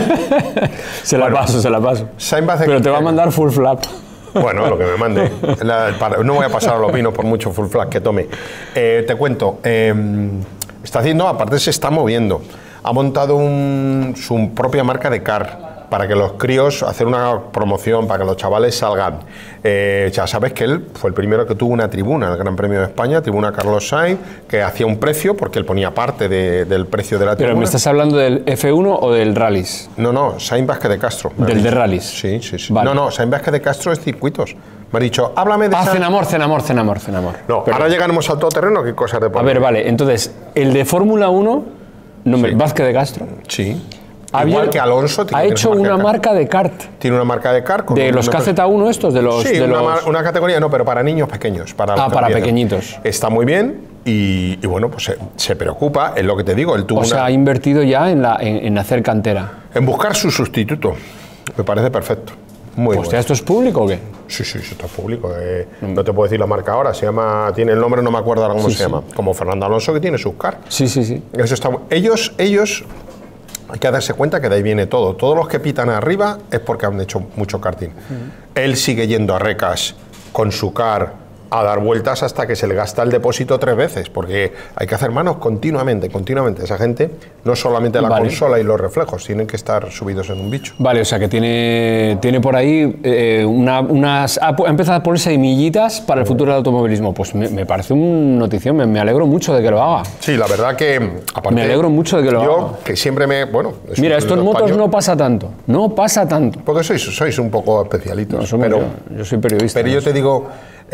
Se la paso, se la paso.
Sainz va a hacer-
Pero te va a mandar full flap.
Bueno, lo que me mande. La- para- no voy a pasar a los pinos por mucho full flag que tome. Eh, te cuento, eh, está haciendo, aparte se está moviendo. Ha montado un- su propia marca de car para que los críos, hacer una promoción, para que los chavales salgan. Eh, ya sabes que él fue el primero que tuvo una tribuna, el Gran Premio de España, tribuna Carlos Sainz, que hacía un precio, porque él ponía parte de- del precio de la
Pero
tribuna.
¿me estás hablando del F uno o del Rallys?
No, no, Sainz Vázquez de Castro. me ha
Del de
dicho.
rallies.
Sí, sí, sí.
Vale.
No, no, Sainz Vázquez de Castro es circuitos. Me ha dicho, háblame de
Ah,
Sainz-
Cenamor, Cenamor, Cenamor, Cenamor.
No,
Pero-
ahora llegaremos al todoterreno, ¿qué cosas de
A
poner?
ver, vale, entonces, el de Fórmula uno, nombre,
Sí.
Vázquez de Castro,
Sí.
ha
Igual
abierto-
que Alonso tiene
ha hecho
marca de
una
car.
marca de kart.
Tiene una marca de car. con
De
un-
los
una-
K Z uno estos, de los...
Sí,
de
una,
los-
mar- una categoría, no, pero para niños pequeños. Para los
Ah,
que
para
empiezan.
pequeñitos.
Está muy bien y, y bueno, pues se, se preocupa, es lo que te digo, él tuvo
O sea,
una-
ha invertido ya en, la, en, en hacer cantera.
en buscar su sustituto. Me parece perfecto. Muy
Hostia,
bueno.
¿esto es público o qué?
Sí, sí, eso está público. eh, no te puedo decir la marca ahora, se llama, tiene el nombre, no me acuerdo ahora cómo
Sí,
se
sí.
llama. Como Fernando Alonso, que tiene sus car.
Sí, sí, sí.
Eso está, mu- ellos, ellos, hay que darse cuenta que de ahí viene todo. Todos los que pitan arriba es porque han hecho mucho karting. Él sigue yendo a recas con su car a dar vueltas hasta que se le gasta el depósito tres veces, porque hay que hacer manos continuamente, continuamente. Esa gente, no solamente la
Vale.
consola y los reflejos, tienen que estar subidos en un bicho.
Vale, o sea que tiene, tiene por ahí eh, una- unas... Ha pu- ha empezado a ponerse semillitas para el futuro del automovilismo. Pues me, me parece una notición, me, me alegro mucho de que lo haga.
Sí, la verdad que, aparte...
Me alegro mucho de que lo
Yo,
haga.
que siempre me... Bueno... es
Mira,
un
esto en
piloto
motos
español,
no pasa tanto. No pasa tanto.
Porque sois, sois un poco especialitos,
No, somos
pero...
yo, yo soy periodista.
Pero
¿no?
yo te digo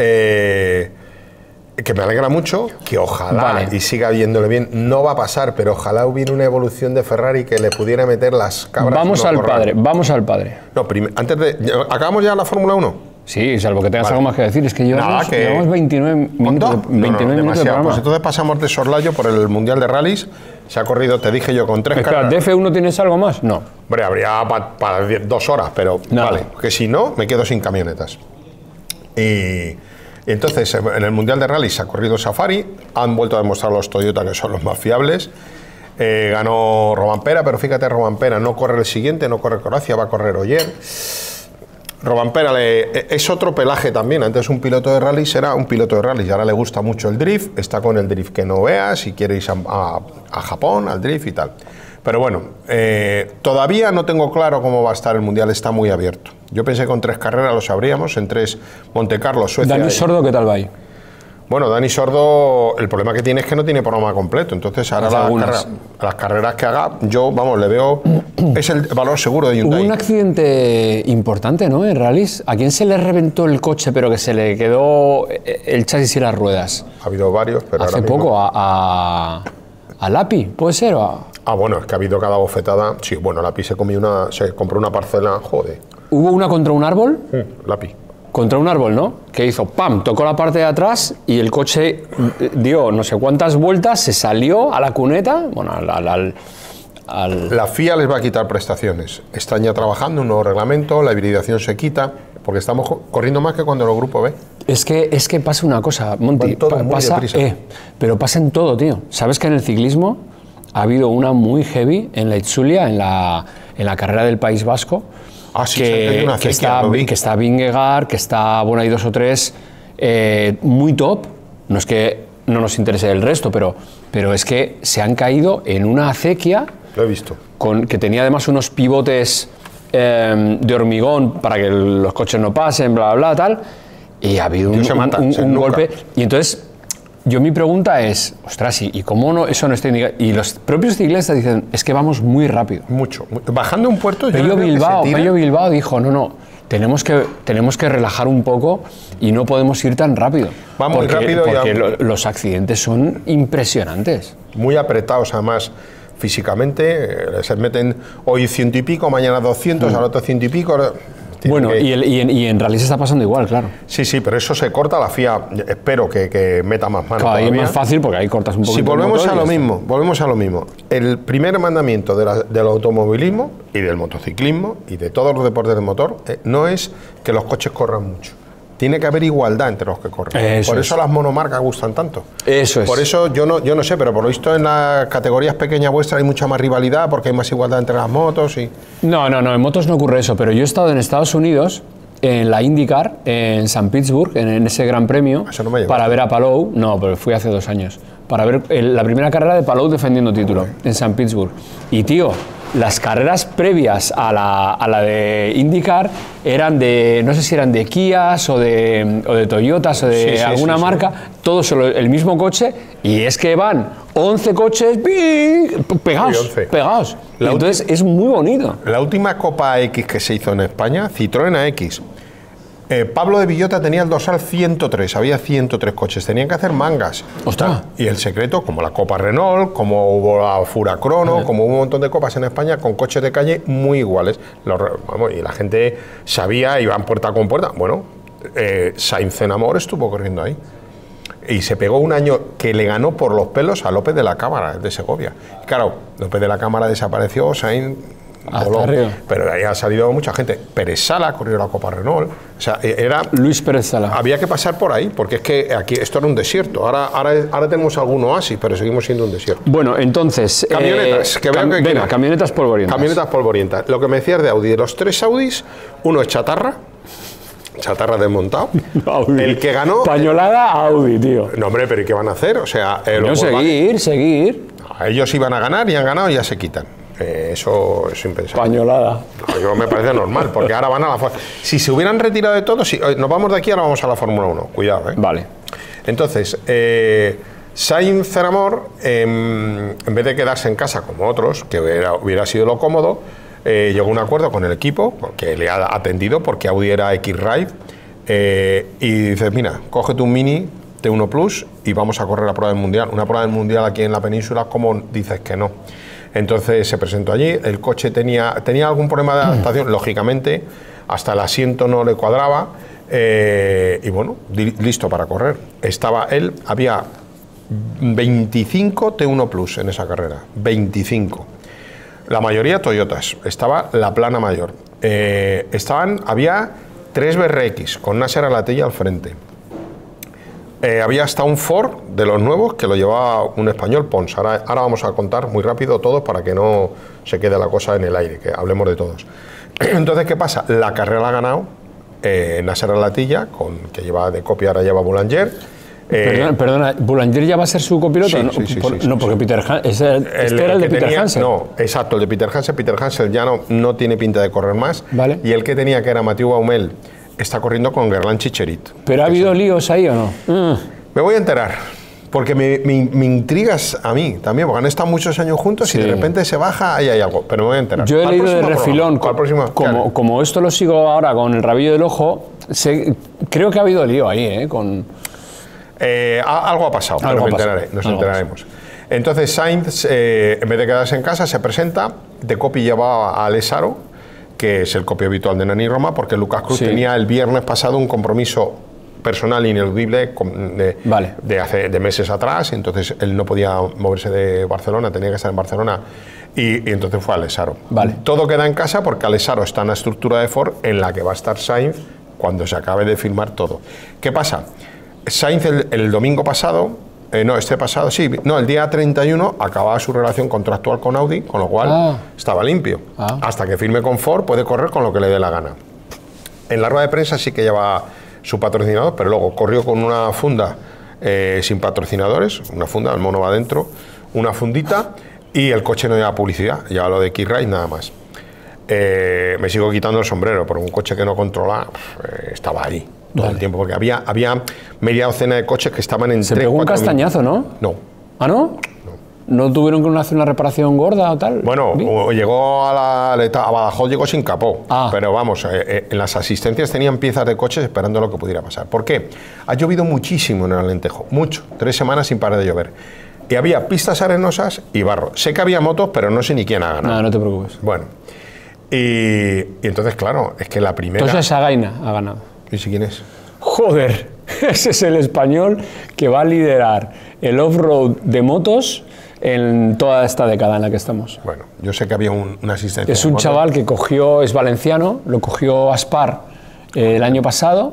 eh, que me alegra mucho, que ojalá
Vale.
y siga viéndole bien. No va a pasar, pero ojalá hubiera una evolución de Ferrari que le pudiera meter las cabras.
Vamos
en
al
los corrales.
padre, vamos al padre.
No, prim- antes de... ¿Acabamos ya la Fórmula uno?
Sí, salvo que tengas
Vale.
algo más que decir. Es que llevamos,
Nada, que-
llevamos veintinueve minutos,
¿Cuánto?
de,
No, no,
veintinueve minutos de
demasiado.
programa.
Pues entonces pasamos de soslayo por el Mundial de Rallys. Se ha corrido, te dije yo, con tres
Espera,
carreras.
¿de F uno tienes algo más? No.
Hombre, habría pa- para die- dos horas, pero
Nada.
vale, que si no, me quedo sin camionetas. Y, y entonces, en el Mundial de Rally se ha corrido Safari, han vuelto a demostrar los Toyota que son los más fiables. Eh, ganó Robampera, pero fíjate, Robampera no corre el siguiente, no corre Croacia, va a correr Oyer. Robampera le, es otro pelaje también. Antes un piloto de rally era un piloto de rally y ahora le gusta mucho el drift, está con el drift que no veas y quiere ir a, a- a Japón, al drift y tal. Pero bueno, eh, todavía no tengo claro cómo va a estar el Mundial, está muy abierto. Yo pensé que con tres carreras lo sabríamos, en tres Montecarlo, Suecia.
Dani
y-
Sordo, ¿qué tal va ahí?
Bueno, Dani Sordo, el problema que tiene es que no tiene programa completo. Entonces, ahora
Hace
las,
algunas.
carreras, las carreras que haga, yo, vamos, le veo. Es el valor seguro de
Hubo
Hyundai.
un accidente importante, ¿no? En rallies. ¿A quién se le reventó el coche, pero que se le quedó el chasis y las ruedas?
Ha habido varios, pero
Hace
ahora mismo-
poco, a, a, a Lapi, ¿puede ser? ¿O a-
Ah, bueno, es que ha habido cada bofetada. Sí, bueno, Lapi se comió una, se compró una parcela, joder.
¿Hubo una contra un árbol?
Mm, Lapi.
contra un árbol, ¿no? Que hizo, ¡pam!, tocó la parte de atrás y el coche dio no sé cuántas vueltas, se salió a la cuneta, bueno, al... al, al, al...
La F I A les va a quitar prestaciones. Están ya trabajando un nuevo reglamento, la hibridación se quita, porque estamos corriendo más que cuando el grupo B.
Es que, es que pasa una cosa, Monty,
todo
pa
muy
pasa, eh, pero pasa en todo, tío. ¿Sabes que en el ciclismo ha habido una muy heavy en la Itzulia, en la, en la carrera del País Vasco?
Ah, sí,
que,
una
que,
acequia,
está, que está Vingegaard, que está, bueno, hay dos o tres eh, muy top. No es que no nos interese el resto, pero, pero es que se han caído en una acequia.
Lo he visto.
Con, que tenía además unos pivotes eh, de hormigón para que los coches no pasen, bla, bla, bla, tal. Y ha habido un,
matan,
un, un golpe.
nunca.
Y entonces, yo mi pregunta es, ostras, ¿y cómo no, eso no está indicado? Y los propios ciclistas dicen, es que vamos muy rápido.
Mucho. Bajando un puerto... yo
Pello
creo que
Bilbao,
se tira.
Pello Bilbao dijo, no, no, tenemos que, tenemos que relajar un poco y no podemos ir tan rápido.
Vamos
porque,
rápido y
porque
a-
lo- los accidentes son impresionantes.
Muy apretados, además, físicamente. eh, Se meten hoy ciento y pico, mañana doscientos, al otro ciento y pico. tienen
Bueno,
que-
y, el- y en, y en rally se está pasando igual, claro.
Sí, sí, pero eso se corta. La F I A, espero que, que meta más mano
Claro, ahí es
todavía.
más fácil porque ahí cortas un poco.
Si volvemos a lo mismo, volvemos a lo mismo. El primer mandamiento de la- del automovilismo y del motociclismo y de todos los deportes de motor eh, no es que los coches corran mucho. Tiene que haber igualdad entre los que corren.
Eso
por eso
es.
las monomarcas gustan tanto.
Eso es.
Por eso yo no, yo no sé, pero por lo visto en las categorías pequeñas vuestras hay mucha más rivalidad porque hay más igualdad entre las motos y...
No, no, no, en motos no ocurre eso, pero yo he estado en Estados Unidos, en la IndyCar, en San Pittsburgh, en, en ese gran premio,
Eso no me lleva.
para ver a Palou, no, pero fui hace dos años, para ver el- la primera carrera de Palou defendiendo título, en San Pittsburgh. Y tío, las carreras previas a la, a la de IndyCar eran de, no sé si eran de Kias o de, o de Toyotas o de
Sí, sí,
alguna
sí, sí.
marca, todos solo el mismo coche, y es que van once coches ¡pi! pegados,
Sí, once.
pegados. Y
La
entonces es muy bonito.
La última Copa X que se hizo en España, Citroën A X, eh, Pablo de Villota tenía el dorsal ciento tres, había ciento tres coches, tenían que hacer mangas.
Ostras.
Y el secreto, como la Copa Renault, como hubo la Furacrono, como hubo un montón de copas en España con coches de calle muy iguales. Los re- vamos, y la gente sabía, iban puerta con puerta. Bueno, eh, Sainz en Amor estuvo corriendo ahí. Y se pegó un año que le ganó por los pelos a López de la Cámara, de Segovia. Y claro, López de la Cámara desapareció, Sainz
Hasta
voló.
arriba.
Pero de ahí ha salido mucha gente. Pérez Sala corrió la Copa Renault. O sea, era...
Luis Pérez Sala.
Había que pasar por ahí, porque es que aquí esto era un desierto. Ahora, ahora, ahora tenemos algún oasis, pero seguimos siendo un desierto.
Bueno, entonces...
Camionetas,
eh,
que vean
cam-
que
venga,
quieran.
camionetas polvorientas.
Camionetas polvorientas. Lo que me decías de Audi, de los tres Audis, uno es chatarra, chatarra desmontado.
Audi.
El que ganó...
Pañolada Audi, tío.
No, hombre, pero ¿y qué van a hacer? O sea, eh,
No,
los Volkswagen-
seguir, seguir.
ellos iban a ganar y han ganado y ya se quitan. Eh, eso es impensable.
Pañolada.
No, yo me parece normal, porque ahora van a la... fo- Si se hubieran retirado de todo, si, eh, nos vamos de aquí, ahora vamos a la Fórmula uno. Cuidado, ¿eh?
Vale.
Entonces, eh, Sainz en Amor, eh, en vez de quedarse en casa como otros, que hubiera, hubiera sido lo cómodo, eh, llegó a un acuerdo con el equipo, que le ha atendido, porque Audi era X-Ride, eh, y dices, mira, cógete un Mini T uno Plus y vamos a correr la prueba del Mundial. Una prueba del Mundial aquí en la península, ¿cómo dices que no? Entonces se presentó allí, el coche tenía, tenía algún problema de adaptación, lógicamente, hasta el asiento no le cuadraba, eh, y bueno, di- listo para correr. Estaba él, había veinticinco T uno Plus en esa carrera, veinticinco. La mayoría Toyotas, estaba la plana mayor. Eh, estaban, había tres B R X con Nasser Al-Attiyah al frente. Eh, había hasta un Ford de los nuevos que lo llevaba un español, Pons. Ahora, ahora vamos a contar muy rápido todos para que no se quede la cosa en el aire, que hablemos de todos. Entonces, ¿qué pasa? La carrera la ha ganado eh, Nasser Al-Attiyah, con que lleva de copia, ahora lleva Boulanger. Eh,
Perdona, perdona, ¿Boulanger ya va a ser su copiloto?
sí,
no,
sí, sí,
por-
sí, sí,
no, porque
sí.
Peter Han- ese- este era el de
que
Peter
tenía-
Hansen.
No, exacto, el de Peter Hansen. Peter Hansen ya no, no tiene pinta de correr más.
Vale.
Y el que tenía, que era Mathieu Baumel, está corriendo con Gerlán Chicherit.
¿Pero ha habido líos ahí o no? Mm.
Me voy a enterar, porque me, me- me intrigas a mí también, porque han estado muchos años juntos y
Sí.
de repente se baja, ahí hay algo, pero me voy a enterar.
Yo he
Al
leído de
próximo
refilón,
programa, al próximo-
como,
claro.
como esto lo sigo ahora con el rabillo del ojo, sé- creo que ha habido lío ahí, ¿eh? Con,
Eh, a- algo ha pasado, pero
Algo
me
ha pasado,
enteraré, nos
algo ha
enteraremos. Entonces Sainz, eh, en vez de quedarse en casa, se presenta, de copy llevaba a Alessaro, que es el copio habitual de Nani Roma, porque Lucas Cruz
Sí.
tenía el viernes pasado un compromiso personal ineludible con- de,
Vale.
de hace de meses atrás, entonces él no podía moverse de Barcelona, tenía que estar en Barcelona y, y entonces fue a Alessaro.
Vale.
Todo queda en casa porque Alessaro está en la estructura de Ford en la que va a estar Sainz cuando se acabe de filmar todo. ¿Qué pasa? Sainz el, el domingo pasado, eh, no, este pasado, sí, no, el día treinta y uno acababa su relación contractual con Audi, con lo cual
Ah.
estaba limpio.
Ah.
Hasta que firme con Ford puede correr con lo que le dé la gana. En la rueda de prensa sí que lleva su patrocinador, pero luego corrió con una funda eh, sin patrocinadores, una funda, el mono va adentro, una fundita, y el coche no lleva publicidad, lleva lo de Key-Ride nada más. Eh, me sigo quitando el sombrero, porque un coche que no controla eh, estaba ahí todo
Vale.
el tiempo, porque había, había media docena de coches que estaban en
Se
tres,
pegó un
cuatro
castañazo, ¿no?
minutos. No.
¿Ah, no? ¿No tuvieron que hacer una reparación gorda o tal?
Bueno,
Vi.
o llegó a la la etapa- a Badajoz llegó sin capó,
Ah.
pero vamos, eh, eh, en las asistencias tenían piezas de coches esperando lo que pudiera pasar. ¿Por qué? Ha llovido muchísimo en el Alentejo, mucho, tres semanas sin parar de llover. Y había pistas arenosas y barro. Sé que había motos, pero no sé ni quién ha ganado.
Nada, no te preocupes.
Bueno, y, y entonces, claro, es que la primera...
Entonces Sagaina ha ganado.
¿Y si quién es?
Joder, ese es el español que va a liderar el off-road de motos en toda esta década en la que estamos.
Bueno, yo sé que había un, una asistencia.
Es
de
un
motos.
chaval que cogió, es valenciano, lo cogió Aspar eh, el año pasado,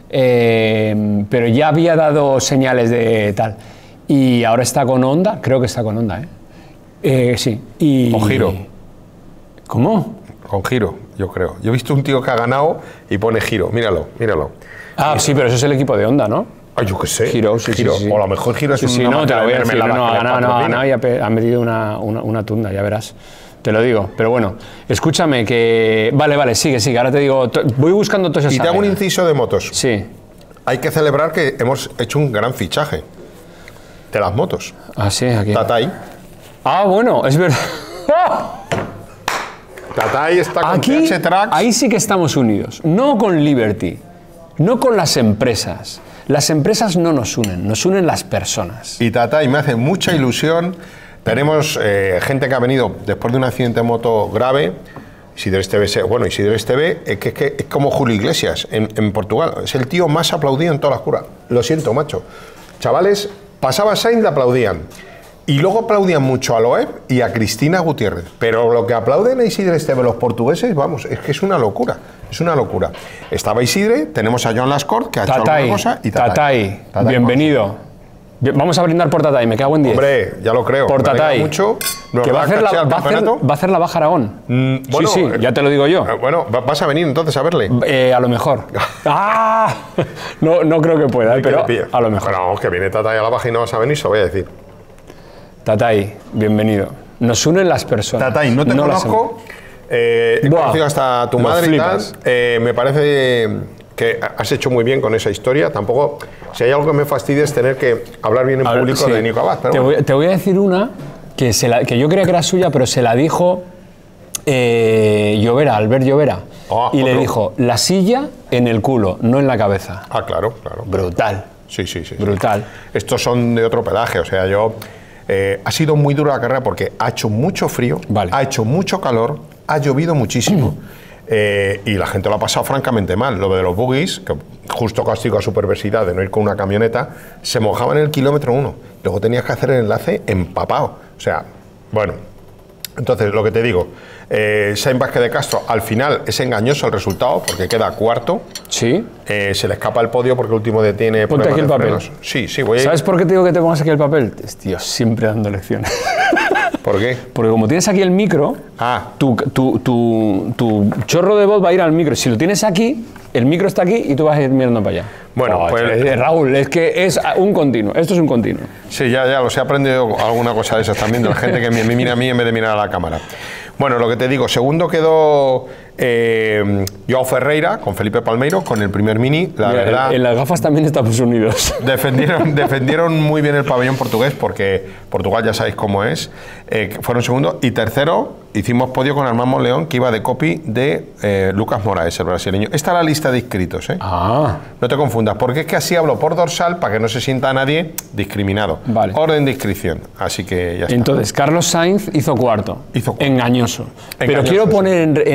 eh, pero ya había dado señales de tal. Y ahora está con Honda, creo que está con Honda, ¿eh? Eh, sí. Y,
Con giro.
¿Cómo?
Con giro, yo creo. Yo he visto un tío que ha ganado y pone giro. Míralo, míralo.
Ah, sí, pero eso es el equipo de Honda, ¿no?
Ay, yo qué sé.
Giro, sí, sí,
Giro.
sí.
O a lo mejor giro es
Sí, sí,
una
no, te
marca
lo voy
de
a decir.
mermelada
No, no,
que
ha
le
ganado, no, ha
patrocina.
ganado y ha, pe- ha metido una, una, una tunda, ya verás. Te lo digo, pero bueno, escúchame que... Vale, vale, sigue, sigue, ahora te digo... to- Voy buscando todas esas
Y te hago un
áreas.
inciso de motos.
Sí.
Hay que celebrar que hemos hecho un gran fichaje de las motos.
Ah, sí, aquí.
Tatai.
Ah, bueno, es verdad.
Tatai está con
Aquí,
T H Tracks.
ahí sí que estamos unidos. No con Liberty, no con las empresas. Las empresas no nos unen, nos unen las personas.
Y Tatai me hace mucha ilusión. Tenemos eh, gente que ha venido después de un accidente de moto grave. Isidro Esteve, se- bueno, Isidro Esteve es que, es que es como Julio Iglesias en, en Portugal. Es el tío más aplaudido en todas las curas. Lo siento, macho. Chavales, pasaba Sainz, le aplaudían. Y luego aplaudían mucho a Loeb y a Cristina Gutiérrez. Pero lo que aplauden a Isidre Esteve los portugueses, vamos, es que es una locura. Es una locura. Estaba Isidre, tenemos a Joan Lascort, que ha hecho
Tatay,
alguna cosa. Y
Tatay,
Tatay,
bienvenido. Bien, vamos a brindar por Tatay, me cago en diez.
Hombre, ya lo creo.
por
me alegra
Tatay.
mucho. Nos
Que va a,
da
hacer la,
caché al
va, a hacer,
campeonato.
va a hacer la Baja Aragón.
Mm, bueno,
sí, sí, ya te lo digo yo.
Eh, Bueno, va- vas a venir entonces a verle.
Eh, a lo mejor. ¡Ah! No, no creo que pueda, eh, pero
Que le pille.
a lo mejor.
Bueno, vamos, que viene Tatay a la baja y no vas a venir, se lo voy a decir.
Tatay, bienvenido. Nos unen las personas.
Tatay, no te
las
conozco. eh, he
Buah,
conocido hasta tu
lo
madre
flipas.
y tal. Eh, me parece que has hecho muy bien con esa historia. Tampoco, si hay algo que me fastidia es tener que hablar bien en
A ver,
público
sí.
de Nico Abad. Pero
te,
bueno.
voy, te voy a decir una que, se la- que yo creía que era suya, pero se la dijo eh, Llovera, Albert Llovera.
Ah,
y le
otro.
dijo, la silla en el culo, no en la cabeza.
Ah, claro, claro.
Brutal,
Sí, sí, sí. sí.
brutal.
Estos son de otro pedaje, o sea, yo... eh, ha sido muy dura la carrera porque ha hecho mucho frío,
Vale.
ha hecho mucho calor, ha llovido muchísimo eh, y la gente lo ha pasado francamente mal. Lo de los buggies, que justo castigo a su perversidad de no ir con una camioneta, se mojaban en el kilómetro uno. Luego tenías que hacer el enlace empapado. O sea, bueno... Entonces, lo que te digo, eh, Sainz Vázquez de Castro, al final es engañoso el resultado porque queda cuarto.
¿Sí?
Eh, se le escapa el podio porque el último detiene
Ponte
problemas
aquí el
de
papel.
frenos. Sí, sí, voy a ir.
¿Sabes por qué te digo que te pongas aquí el papel? Tío, siempre dando lecciones.
¿Por qué?
Porque como tienes aquí el micro,
Ah.
tu, tu, tu, tu chorro de voz va a ir al micro. Si lo tienes aquí, el micro está aquí y tú vas a ir mirando para allá.
Bueno,
Oh,
pues-
eh, Raúl, es que es un continuo. Esto es un continuo.
Sí, ya, ya, los he aprendido alguna cosa de esas también, de la gente que me me mira a mí en vez de mirar a la cámara. Bueno, lo que te digo, segundo quedó eh, Joao Ferreira con Felipe Palmeiro, con el primer Mini. La
Mira,
verdad,
en, en las gafas también Estados Unidos.
defendieron, defendieron muy bien el pabellón portugués, porque Portugal ya sabéis cómo es. Eh, fueron segundo. Y tercero, hicimos podio con Armando León, que iba de copy de eh, Lucas Moraes, el brasileño. Esta es la lista de inscritos, ¿eh?
Ah,
No te confundas, porque es que así hablo por dorsal para que no se sienta nadie discriminado.
Vale.
Orden de inscripción. Así que ya está.
entonces Carlos Sainz hizo cuarto.
Hizo cuarto.
Engañoso. Pero
Engañoso,
quiero
sí.
poner en, en- en-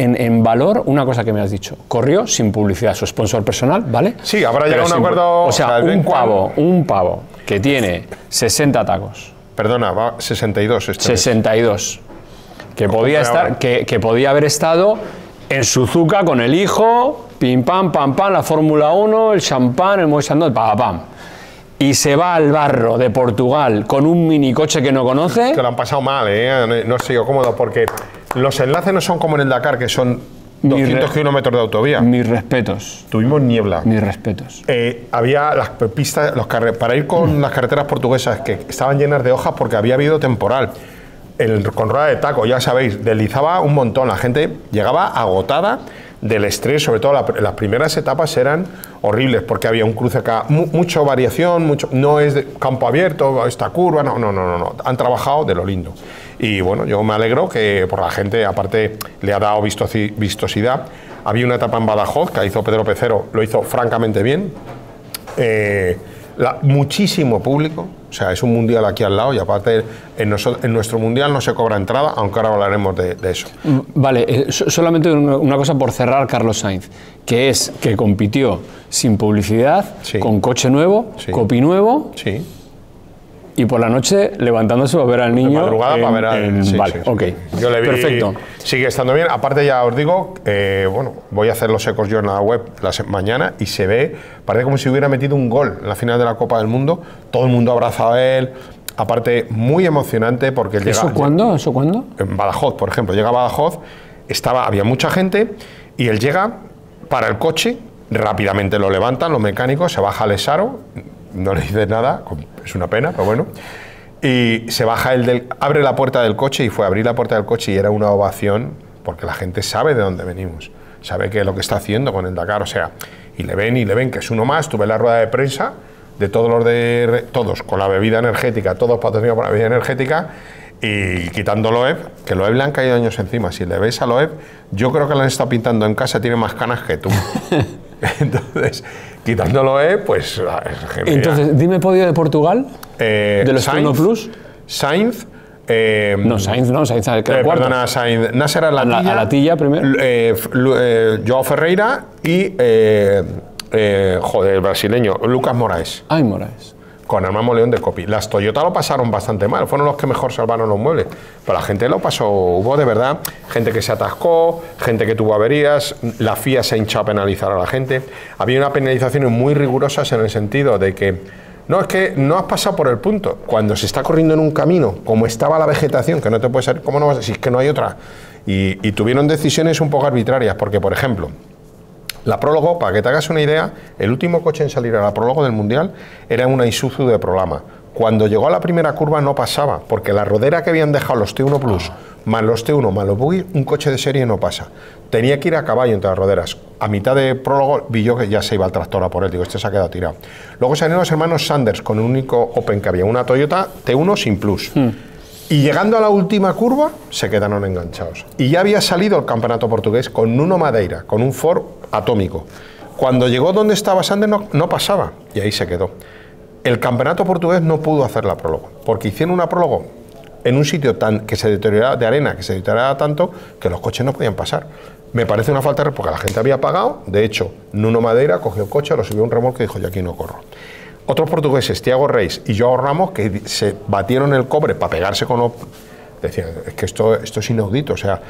en, en valor una cosa que me has dicho. Corrió sin publicidad, su sponsor personal, ¿vale?
Sí, habrá
Pero
llegado a un
sin-
acuerdo.
O sea,
al
un
Ben Juan-
pavo, un pavo que tiene sesenta tacos,
Perdona, va sesenta y dos este mes.
sesenta y dos, que podía,
Pero
estar,
ahora-
que, que podía haber estado en Suzuka con el hijo, pim pam, pam pam, la Fórmula uno, el champán, el Moisés, pam pam. Y se va al barro de Portugal con un minicoche que no conoce.
Que lo han pasado mal, ¿eh? No estoy yo cómodo porque los enlaces no son como en el Dakar, que son doscientos
re-
kilómetros de autovía.
Mis respetos,
Tuvimos niebla.
mis respetos.
Eh, había las pistas, los carre- para ir con las carreteras portuguesas que estaban llenas de hojas porque había habido temporal. El, con rueda de taco, ya sabéis, deslizaba un montón. La gente llegaba agotada del estrés, sobre todo la- las primeras etapas eran horribles porque había un cruce acá, mu mucha variación, mucho, no es de campo abierto, esta curva, no, no, no, no, no, han trabajado de lo lindo. Y bueno, yo me alegro que por la gente, aparte, le ha dado vistosi- vistosidad. Había una etapa en Badajoz que hizo Pedro Pecero, lo hizo francamente bien. Eh, la- muchísimo público, o sea, es un mundial aquí al lado y aparte en, noso- en nuestro mundial no se cobra entrada, aunque ahora hablaremos de, de eso.
Vale, eh, so- solamente una, una cosa por cerrar, Carlos Sainz, que es que compitió sin publicidad,
Sí.
con coche nuevo,
Sí.
copi nuevo,
Sí.
y por la noche levantándose para ver al
De
niño.
madrugada
en-
para ver al-
en-
sí,
vale,
sí, sí.
ok.
Yo le vi,
Perfecto.
sigue estando bien. Aparte ya os digo, eh, bueno, voy a hacer los ecos yo en la web la se- mañana y se ve, parece como si hubiera metido un gol en la final de la Copa del Mundo. Todo el mundo abrazado a él. Aparte, muy emocionante porque él
¿Eso
llega-
cuándo? ¿Eso cuándo?
en Badajoz, por ejemplo, llega a Badajoz, estaba, había mucha gente y él llega para el coche, rápidamente lo levantan los mecánicos, se baja al Esaro, no le dice nada, es una pena, pero bueno, y se baja el del, abre la puerta del coche y fue a abrir la puerta del coche y era una ovación porque la gente sabe de dónde venimos, sabe qué es lo que está haciendo con el Dakar, o sea, y le ven y le ven que es uno más, tuve la rueda de prensa de todos los de todos con la bebida energética, todos patrocinados por la bebida energética y quitando Loeb, que Loeb le han caído años encima. Si le ves a Loeb, yo creo que le han estado pintando en casa, tiene más canas que tú. Entonces, quitando Loeb, pues ah, es genial.
Entonces, dime podio de Portugal,
Eh,
de los
Sainz,
uno Plus.
Sainz, eh,
No, Sainz no, Sainz queda
eh,
cuarto.
perdona, Sainz, Nasser Al-Attiyah,
Al-Attiyah primero.
eh, F- Lu- eh, Joao Ferreira y eh, eh, joder, el brasileño, Lucas Moraes.
Ay, Moraes.
Con Armamo León de Copi. Las Toyota lo pasaron bastante mal, fueron los que mejor salvaron los muebles, pero la gente lo pasó, hubo de verdad gente que se atascó, gente que tuvo averías, la F I A se hinchó a penalizar a la gente, había unas penalizaciones muy rigurosas en el sentido de que no, es que no has pasado por el punto, cuando se está corriendo en un camino, como estaba la vegetación, que no te puede ser, ¿cómo no vas a decir? Si es que no hay otra, y, y tuvieron decisiones un poco arbitrarias, porque por ejemplo, la prólogo, para que te hagas una idea, el último coche en salir a la prólogo del Mundial era una Isuzu de programa. Cuando llegó a la primera curva no pasaba, porque la rodera que habían dejado los T uno Plus, más los T uno, más los Buggy, un coche de serie no pasa. Tenía que ir a caballo entre las roderas. A mitad de prólogo vi yo que ya se iba el tractor a por él, digo, este se ha quedado tirado. Luego salieron los hermanos Sanders con un único Open que había, una Toyota T uno sin Plus. Hmm. Y llegando a la última curva, se quedaron enganchados. Y ya había salido el campeonato portugués con Nuno Madeira, con un Ford atómico. Cuando llegó donde estaba Sanders no, no pasaba, y ahí se quedó. El campeonato portugués no pudo hacer la prólogo, porque hicieron una prólogo en un sitio tan que se deterioraba de arena, que se deterioraba tanto, que los coches no podían pasar. Me parece una falta de porque la gente había pagado. De hecho, Nuno Madeira cogió el coche, lo subió a un remolque y dijo, yo aquí no corro. Otros portugueses, Tiago Reis y Joao Ramos, que se batieron el cobre para pegarse con los... Decían, es que esto, esto es inaudito. O sea,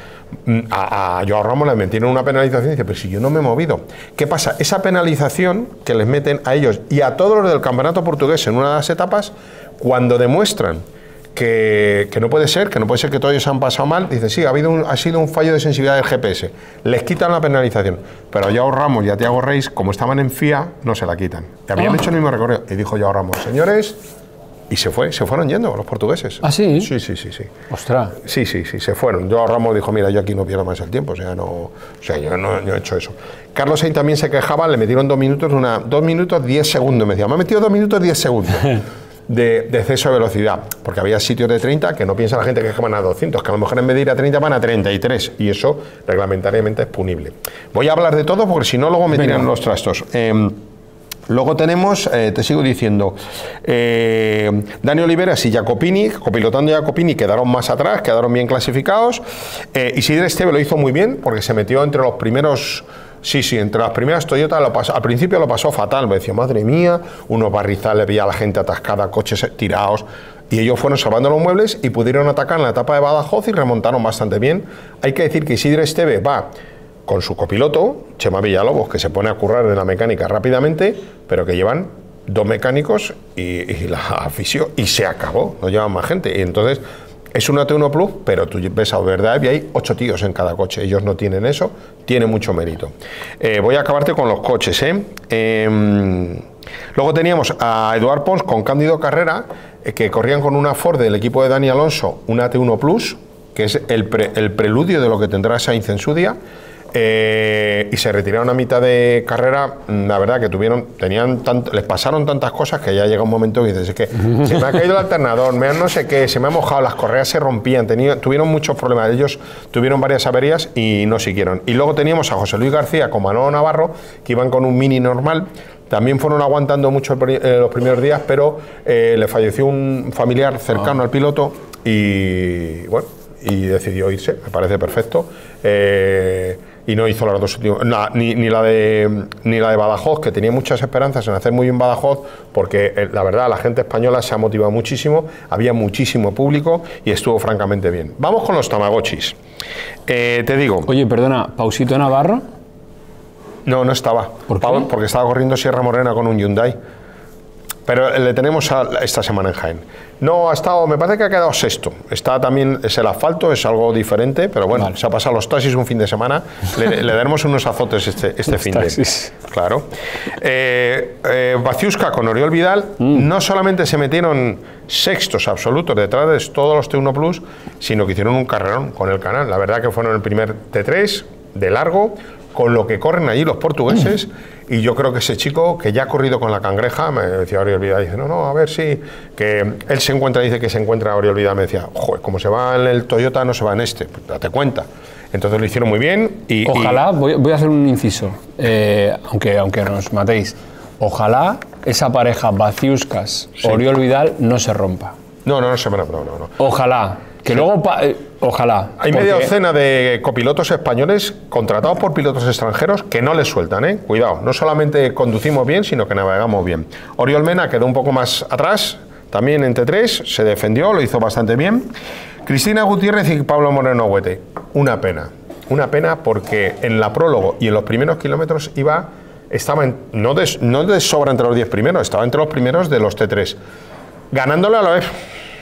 a, a Joao Ramos le metieron una penalización y dice, pero si yo no me he movido. ¿Qué pasa? Esa penalización que les meten a ellos y a todos los del campeonato portugués en una de las etapas, cuando demuestran que, que no puede ser, que no puede ser que todos ellos han pasado mal, dice, sí, ha, habido un, ha sido un fallo de sensibilidad del G P S. Les quitan la penalización. Pero a Joao Ramos y a Tiago Reis, como estaban en F I A, no se la quitan. Y habían oh. hecho el mismo recorrido. Y dijo Joao Ramos, señores... Y se fue, se fueron yendo los portugueses.
¿Ah, sí?
Sí, sí, sí, sí.
Ostras.
Sí, sí, sí, se fueron. Yo Ramos dijo, mira, yo aquí no pierdo más el tiempo, o sea, no, o sea, yo no, no he hecho eso. Carlos Sainz también se quejaba, le metieron dos minutos, una, dos minutos, diez segundos. Me decía, me ha metido dos minutos, diez segundos de, de exceso de velocidad, porque había sitios de treinta que no piensa la gente que van a doscientos, que a lo mejor en vez de ir a treinta van a treinta y tres, y eso reglamentariamente es punible. Voy a hablar de todo porque si no luego me tiran los trastos. Eh, Luego tenemos, eh, te sigo diciendo, eh, Dani Oliveras y Jacopini, copilotando Jacopini, quedaron más atrás, quedaron bien clasificados. Eh, Isidre Esteve lo hizo muy bien porque se metió entre los primeros, sí, sí, entre las primeras Toyota. Lo pasó, al principio lo pasó fatal, me decía, madre mía, unos barrizales, veía a la gente atascada, coches tirados. Y ellos fueron salvando los muebles y pudieron atacar en la etapa de Badajoz y remontaron bastante bien. Hay que decir que Isidre Esteve va con su copiloto, Chema Villalobos, que se pone a currar en la mecánica rápidamente, pero que llevan dos mecánicos y, y la afición, y se acabó, no llevan más gente. Y entonces es una T uno Plus, pero tú ves a verdad y hay ocho tíos en cada coche. Ellos no tienen eso, tiene mucho mérito. Eh, voy a acabarte con los coches. ¿eh? Eh, luego teníamos a Eduard Pons con Cándido Carrera, eh, que corrían con una Ford del equipo de Dani Alonso, una T uno Plus, que es el, pre, el preludio de lo que tendrá Sainz en su día. Eh, y se retiraron a mitad de carrera. La verdad que tuvieron, tenían tant, les pasaron tantas cosas que ya llega un momento que dices, es que se me ha caído el alternador, me han no sé qué, se me ha mojado, las correas se rompían, tenía, tuvieron muchos problemas. Ellos tuvieron varias averías y no siguieron. Y luego teníamos a José Luis García con Manolo Navarro, que iban con un Mini normal. También fueron aguantando mucho el, eh, los primeros días, pero eh, le falleció un familiar cercano oh. al piloto y bueno, y decidió irse. Me parece perfecto. Eh, y no hizo las dos últimas, no, ni, ni, la de, ni la de Badajoz, que tenía muchas esperanzas en hacer muy bien Badajoz, porque eh, la verdad la gente española se ha motivado muchísimo, había muchísimo público y estuvo francamente bien. Vamos con los Tamagotchis. Eh, te digo...
Oye, perdona, ¿Pausito Navarro?
No, no estaba,
¿Por qué?
Porque estaba corriendo Sierra Morena con un Hyundai. Pero le tenemos a, esta semana en Jaén. No, ha estado, me parece que ha quedado sexto. Está también, es el asfalto, es algo diferente, pero bueno, vale. Se ha pasado los taxis un fin de semana. Le, le daremos unos azotes este, este fin
taxis.
de. Claro. Eh, eh, Baciuska con Oriol Vidal mm. no solamente se metieron sextos absolutos detrás de todos los T uno Plus, sino que hicieron un carrerón con el canal. La verdad que fueron el primer T tres de largo, con lo que corren allí los portugueses. Mm. Y yo creo que ese chico, que ya ha corrido con la Cangreja, me decía Oriol Vidal, dice, no, no, a ver si, que él se encuentra, dice que se encuentra Oriol Vidal, me decía, joder, como se va en el Toyota, no se va en este, pues date cuenta. Entonces lo hicieron muy bien y...
Ojalá,
y...
Voy, voy a hacer un inciso, eh, aunque, aunque nos matéis, ojalá esa pareja Baciuskas, sí. Oriol Vidal, no se rompa.
No, no, no se rompa, no, no, no.
Ojalá. Que sí. luego, eh, ojalá.
Hay porque... media docena de copilotos españoles contratados por pilotos extranjeros que no les sueltan, ¿eh? Cuidado, no solamente conducimos bien, sino que navegamos bien. Oriol Mena quedó un poco más atrás, también en T tres, se defendió, lo hizo bastante bien. Cristina Gutiérrez y Pablo Moreno Huete, una pena. Una pena porque en la prólogo y en los primeros kilómetros iba, estaba en, no, de, no de sobra entre los diez primeros, estaba entre los primeros de los T tres. Ganándole a Loeb.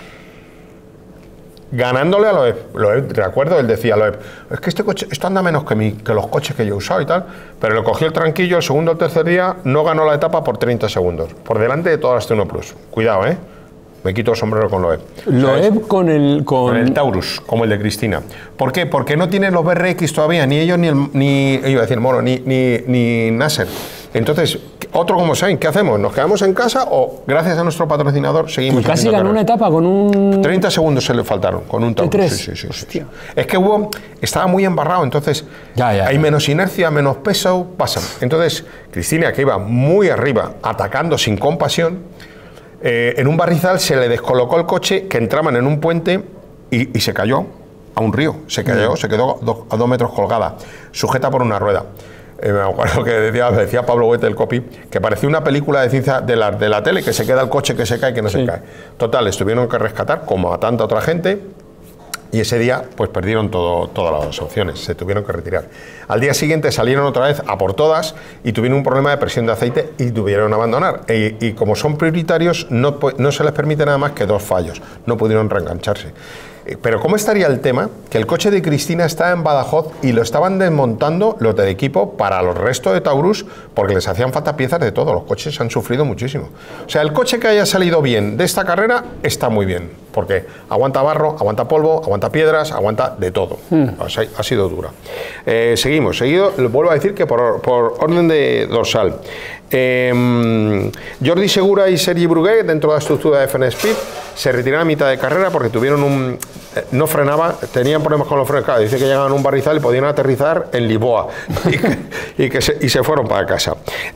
Ganándole a Loeb, Loeb, recuerdo, él decía a Loeb, es que este coche, esto anda menos que, mi, que los coches que yo he usado y tal, pero le cogió el tranquillo, el segundo o el tercer día no ganó la etapa por treinta segundos, por delante de todas las T uno Plus. Cuidado, ¿eh? Me quito el sombrero con Loeb.
Loeb con el, con...
con el Taurus, como el de Cristina. ¿Por qué? Porque no tienen los B R X todavía, ni ellos, ni, el, ni iba a decir Moro, ni, ni, ni Nasser. Entonces, otro como Sainz, ¿qué hacemos? ¿Nos quedamos en casa o, gracias a nuestro patrocinador, seguimos?
Y casi ganó carrera. Una etapa con un...
treinta segundos se le faltaron, con un Taurus.
¿T tres?
Sí, sí, sí, sí. Es que hubo, estaba muy embarrado, entonces
ya, ya,
hay
ya.
menos inercia, menos peso, pasan. Entonces, Cristina, que iba muy arriba, atacando sin compasión, eh, en un barrizal se le descolocó el coche, que entraban en un puente y, y se cayó a un río. Se cayó, mm. se quedó do, a dos metros colgada, sujeta por una rueda. Eh, me acuerdo que decía, decía Pablo Huete, el copy, que parecía una película de ciencia de la, de la tele, que se queda el coche, que se cae, que no sí. se cae. Total, les tuvieron que rescatar, como a tanta otra gente, y ese día pues perdieron todo, todas las opciones, se tuvieron que retirar. Al día siguiente salieron otra vez a por todas y tuvieron un problema de presión de aceite y tuvieron que abandonar. E, y como son prioritarios, no, no se les permite nada más que dos fallos, no pudieron reengancharse. Pero ¿cómo estaría el tema? Que el coche de Cristina está en Badajoz y lo estaban desmontando los del equipo para los restos de Taurus porque les hacían falta piezas de todo. Los coches han sufrido muchísimo. O sea, el coche que haya salido bien de esta carrera está muy bien porque aguanta barro, aguanta polvo, aguanta piedras, aguanta de todo. Mm. O sea, ha sido dura. Eh, seguimos. Seguido, vuelvo a decir que por, por orden de dorsal. Eh, Jordi Segura y Sergi Brugué, dentro de la estructura de F N Speed, se retiraron a mitad de carrera porque tuvieron un... Eh, no frenaba, tenían problemas con los frenos. Claro, dice que llegaban a un barrizal y podían aterrizar en Lisboa. Y, y, que se, y se fueron para casa.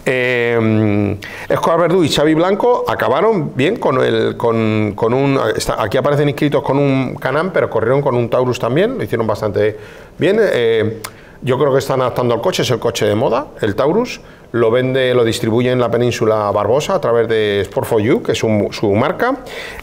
Eh, Escobar Verdú y Xavi Blanco acabaron bien con, el, con, con un... Está, aquí aparecen inscritos con un Can-Am, pero corrieron con un Taurus también, lo hicieron bastante bien. Eh, yo creo que están adaptando al coche, es el coche de moda, el Taurus. Lo vende, lo distribuye en la península Barbosa a través de Sport for You, que es su, su marca.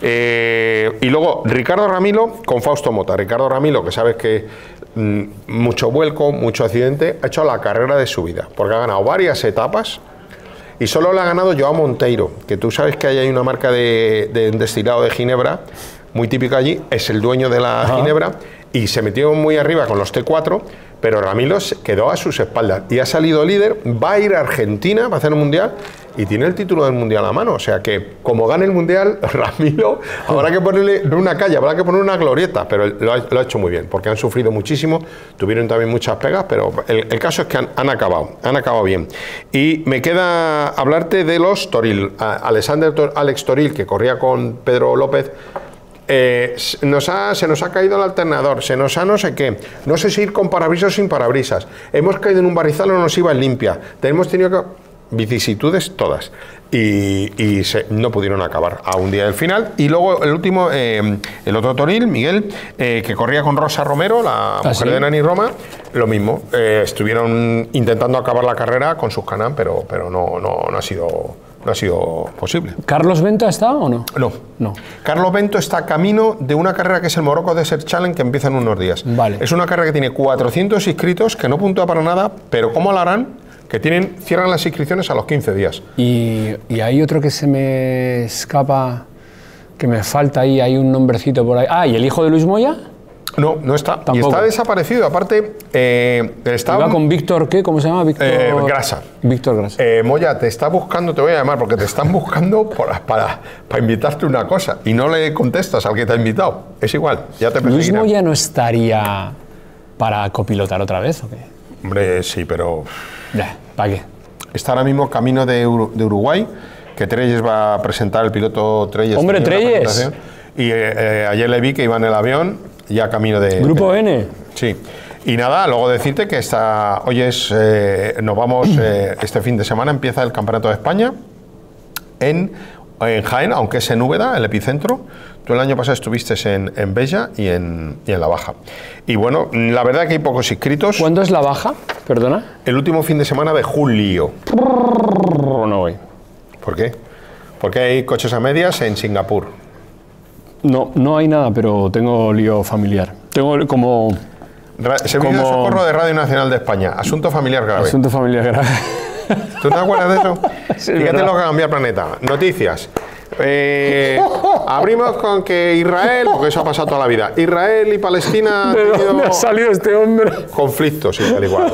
Eh, y luego Ricardo Ramilo con Fausto Mota. Ricardo Ramilo, que sabes que mmm, mucho vuelco, mucho accidente, ha hecho la carrera de su vida, porque ha ganado varias etapas y solo le ha ganado Joao Monteiro, que tú sabes que ahí hay una marca de, de destilado de ginebra muy típica allí, es el dueño de la Ajá. ginebra, y se metió muy arriba con los T cuatro, pero Ramilo quedó a sus espaldas y ha salido líder, va a ir a Argentina, va a hacer el Mundial y tiene el título del Mundial a mano, o sea que como gane el Mundial, Ramilo, habrá que ponerle no una calle, habrá que poner una glorieta, pero lo ha, lo ha hecho muy bien, porque han sufrido muchísimo, tuvieron también muchas pegas, pero el, el caso es que han, han acabado, han acabado bien. Y me queda hablarte de los Toril, Alexander Tor, Alex Toril, que corría con Pedro López. Eh, nos ha, se nos ha caído el alternador, se nos ha no sé qué, no sé si ir con parabrisas o sin parabrisas, hemos caído en un barrizal o nos iba en limpia, hemos tenido que... vicisitudes todas, y, y se, no pudieron acabar a un día del final. Y luego el último, eh, el otro Toril, Miguel, eh, que corría con Rosa Romero, la ¿Ah, mujer sí? de Nani Roma, lo mismo, eh, estuvieron intentando acabar la carrera con sus Can-Am, pero, pero no, no, no ha sido... no ha sido posible.
¿Carlos Bento está o no?
No.
no.
Carlos Bento está camino de una carrera que es el Morocco Desert Challenge, que empieza en unos días.
Vale.
Es una carrera que tiene cuatrocientos inscritos, que no puntúa para nada, pero ¿cómo la harán? Que tienen, cierran las inscripciones a los quince días.
Y, y hay otro que se me escapa, que me falta ahí, hay un nombrecito por ahí. Ah, ¿y el hijo de Luis Moya?
No, no está.
Tampoco.
Y está desaparecido. Aparte, eh, está...
Iba con Víctor, ¿qué? ¿Cómo se llama? Víctor...
Eh, Grasa.
Víctor Grasa.
Eh, Moya, te está buscando, te voy a llamar, porque te están buscando por, para, para invitarte una cosa y no le contestas al que te ha invitado. Es igual, ya te
¿Luis Moya no estaría para copilotar otra vez o qué?
Hombre, sí, pero...
Ya, ¿para qué?
Está ahora mismo camino de, Ur de Uruguay, que Treyes va a presentar, el piloto Treyes.
¡Hombre, Treyes!
Y eh, eh, ayer le vi que iba en el avión, ya camino de...
¿Grupo N?
Sí. Y nada, luego decirte que está, hoy es, eh, nos vamos, eh, este fin de semana empieza el Campeonato de España en, en Jaén, aunque es en Úbeda, el epicentro. Tú el año pasado estuviste en, en Bella y en, y en La Baja. Y bueno, la verdad que hay pocos inscritos.
¿Cuándo es La Baja? Perdona.
El último fin de semana de julio.
No voy.
¿Por qué? Porque hay coches a medias en Singapur.
No, no hay nada, pero tengo lío familiar. Tengo como...
Ra Servicio como... de Socorro de Radio Nacional de España. Asunto familiar grave.
Asunto familiar grave.
¿Tú te acuerdas de eso?
Sí,
fíjate
verdad.
lo que cambia el planeta. Noticias. Eh, abrimos con que Israel, porque eso ha pasado toda la vida, Israel y Palestina han
¿De
tenido
dónde ha salido este hombre?
conflictos y tal igual.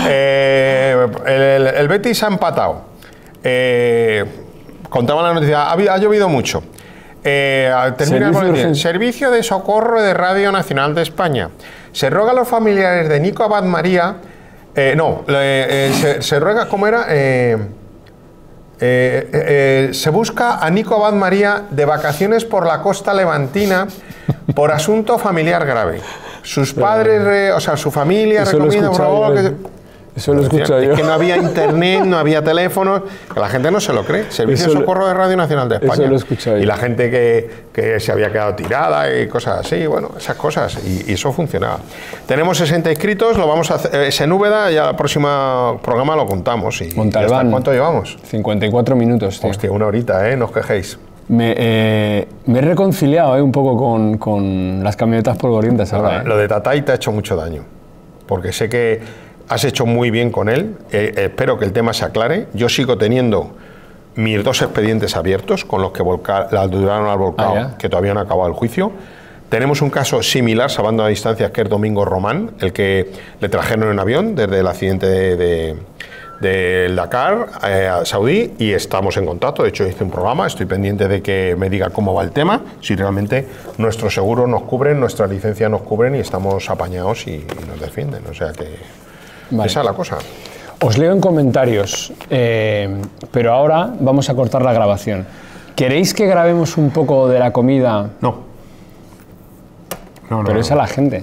Eh, el, el, el Betis ha empatado. Eh, contaba la noticia, ha, ha llovido mucho. Eh, termina el Servicio de Socorro de Radio Nacional de España. Se ruega a los familiares de Nico Abad María, eh, no, eh, eh, se, se ruega, ¿cómo era? Eh, eh, eh, se busca a Nico Abad María de vacaciones por la costa levantina por asunto familiar grave. Sus padres, eh, o sea, su familia recomienda, por favor, que...
Eso lo escucho yo.
Es que no había internet, no había teléfonos, que la gente no se lo cree. Servicio de Socorro de Radio Nacional de España.
Eso lo he escuchado yo.
Y la gente que, que se había quedado tirada y cosas así, bueno, esas cosas. Y, y eso funcionaba. Tenemos sesenta inscritos, lo vamos a hacer, es en Úbeda, ya el próximo programa lo contamos. Y
Montalbán.
¿Cuánto llevamos?
cincuenta y cuatro minutos, tío.
Hostia, una horita, ¿eh? No os quejéis.
Me, eh, me he reconciliado eh, un poco con, con las camionetas polvorientas ahora.
Ahora,
eh.
Lo de Tatay te ha hecho mucho daño. Porque sé que has hecho muy bien con él, eh, espero que el tema se aclare. Yo sigo teniendo mis dos expedientes abiertos con los que volcar, la duraron al volcado, ah, que todavía no ha acabado el juicio. Tenemos un caso similar, salvando a distancias, que es Domingo Román, el que le trajeron en avión desde el accidente de, de, del Dakar eh, a Saudí, y estamos en contacto. De hecho, hice un programa, estoy pendiente de que me diga cómo va el tema, si realmente nuestros seguros nos cubren, nuestras licencias nos cubren y estamos apañados y, y nos defienden. O sea que... Vale. Esa es la cosa.
Os leo en comentarios, eh, pero ahora vamos a cortar la grabación. ¿Queréis que grabemos un poco de la comida?
No. No, no
pero
no,
es a la gente.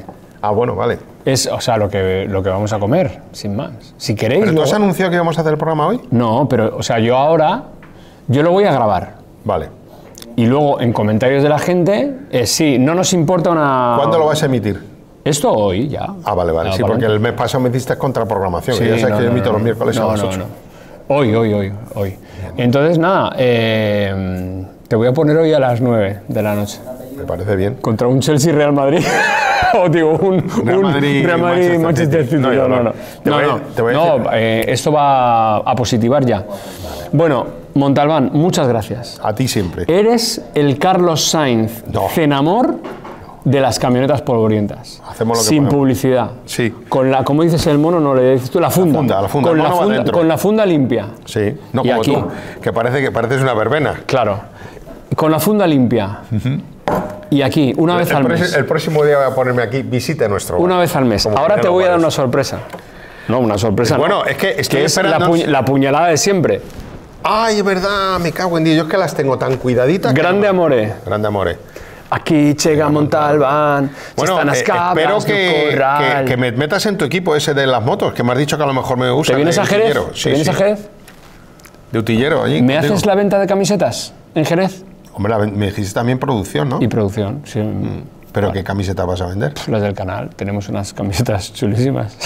Ah, bueno, vale.
Es, o sea, lo que, lo que vamos a comer, sin más. Si queréis...
¿Pero tú
luego...
has anunciado que íbamos a hacer el programa hoy?
No, pero, o sea, yo ahora, yo lo voy a grabar.
Vale.
Y luego, en comentarios de la gente, eh, sí, no nos importa una...
¿Cuándo lo vas a emitir?
Esto hoy, ya.
Ah, vale, vale.
No,
sí,
para
porque
adelante.
el mes pasado me hiciste contraprogramación.
Sí,
que ya sabes
no,
que yo
no,
emito
no,
los miércoles
no,
a las
no,
ocho.
no. Hoy, hoy, hoy, hoy. Entonces, nada, eh, te voy a poner hoy a las nueve de la noche.
Me parece bien.
Contra un Chelsea-Real Madrid. O digo, un
Real
un
Madrid,
Real Madrid Manchester City.
No,
No, no, no.
Te
No,
voy a-
no.
te voy a
No,
decir-
eh, esto va a positivar ya. Bueno, Montalbán, muchas gracias.
A ti siempre.
Eres el Carlos Sainz
No.
Cenamor de las camionetas polvorientas.
Hacemos lo que
Sin
podemos.
publicidad.
Sí.
Con la, como dices el mono, no le dices tú, la funda.
funda, la funda,
Con,
el
la
mono va
funda
dentro.
con la funda limpia.
Sí. No
Y
como
aquí.
tú, que parece que pareces una verbena.
Claro. Con la funda limpia. Y aquí, una vez
el,
al
proxi-
mes.
el próximo día voy a ponerme aquí, visite nuestro bar.
Una vez al mes.
Como
Ahora
vienen
te
los
voy a dar
bares.
una sorpresa. No, una sorpresa.
Bueno,
no.
es que estoy
es la,
esperando-
puñ- la puñalada de siempre.
Ay, es verdad, me cago en Dios. Yo es que las tengo tan cuidaditas. que
Grande
no-
amore.
Grande amore.
Aquí llega Montalbán.
Bueno,
están
eh,
las cabras
espero
no
que,
corral.
que- que me metas en tu equipo ese de las motos, que me has dicho que a lo mejor me gusta.
¿Te vienes
de
a Jerez?
utillero.
¿Te
Sí,
vienes
sí.
a Jerez?
De utillero allí.
¿Me
contigo.
haces la venta de camisetas en Jerez?
Hombre, la ven- me dijiste también producción, ¿no?
Y producción, sí.
¿Pero qué camiseta vas a vender?
Las del canal. Tenemos unas camisetas chulísimas.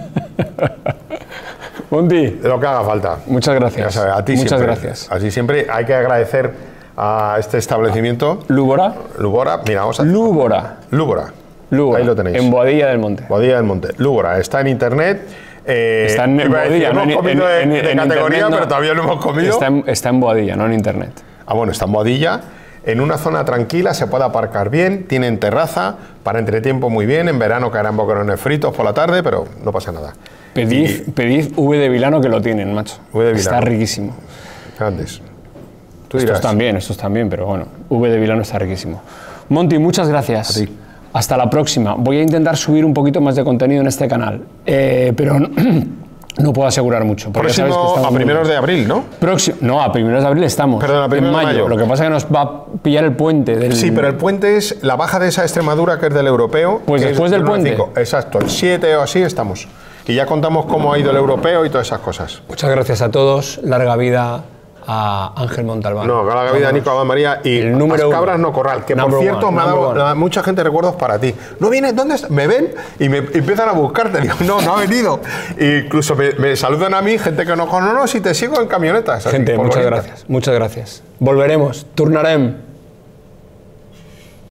Monty,
De lo que haga falta.
muchas
Ya
gracias.
sabes, a ti
Muchas
siempre.
gracias.
Así siempre hay que agradecer a este establecimiento,
Lúbora.
Lúbora. Mira, vamos a...
Lúbora.
Lúbora.
Lúbora.
Ahí lo tenéis.
En Boadilla del Monte.
Boadilla del Monte. Lúbora. Está en internet. eh,
Está en
iba a decir,
Boadilla, no
hemos
en-
comido
en-
de,
en-
de
en
categoría,
internet no.
pero todavía no hemos comido.
Está en, está en Boadilla, no en internet.
Ah, bueno, está en Boadilla, en una zona tranquila, se puede aparcar bien, tienen terraza, para entretiempo muy bien, en verano caerán boquerones fritos por la tarde, pero no pasa nada.
Pedid, pedid V de Vilano que lo tienen, macho.
V de
Está
Vilano.
riquísimo.
Grandes. Tú
Estos
dirás.
también, estos también, pero bueno, V de Vilano está riquísimo. Monty, muchas gracias.
A ti.
Hasta la próxima. Voy a intentar subir un poquito más de contenido en este canal, eh, pero no, no puedo asegurar mucho. porque ya sabes que
Próximo
estamos
a
muy-
primeros de abril, ¿no?
Próximo, no, a primeros de abril estamos.
Perdón, a
en
primeros de
mayo.
mayo.
Lo que pasa es que nos va a pillar el puente del...
Sí, pero el puente es la baja de esa Extremadura que es del europeo.
Pues
que es
después del
uno a
puente.
cinco. Exacto, el siete o así estamos. Y ya contamos cómo ha ido el europeo y todas esas cosas.
Muchas gracias a todos. Larga vida a Ángel Montalbán.
No, que la vida Nico Abad María y
El número
las
uno.
cabras no corral, que
Number
por cierto
one,
me ha
number
dado
one.
da mucha gente recuerdos para ti. ¿No vienes? ¿Dónde estás? ¿Me ven? Y me empiezan a buscarte. Digo, no, no ha venido. E incluso me, me saludan a mí gente que no conozco, no, no, si te sigo en camionetas. así,
Gente,
por
muchas
bonita.
gracias. Muchas gracias. Volveremos. Turnarem.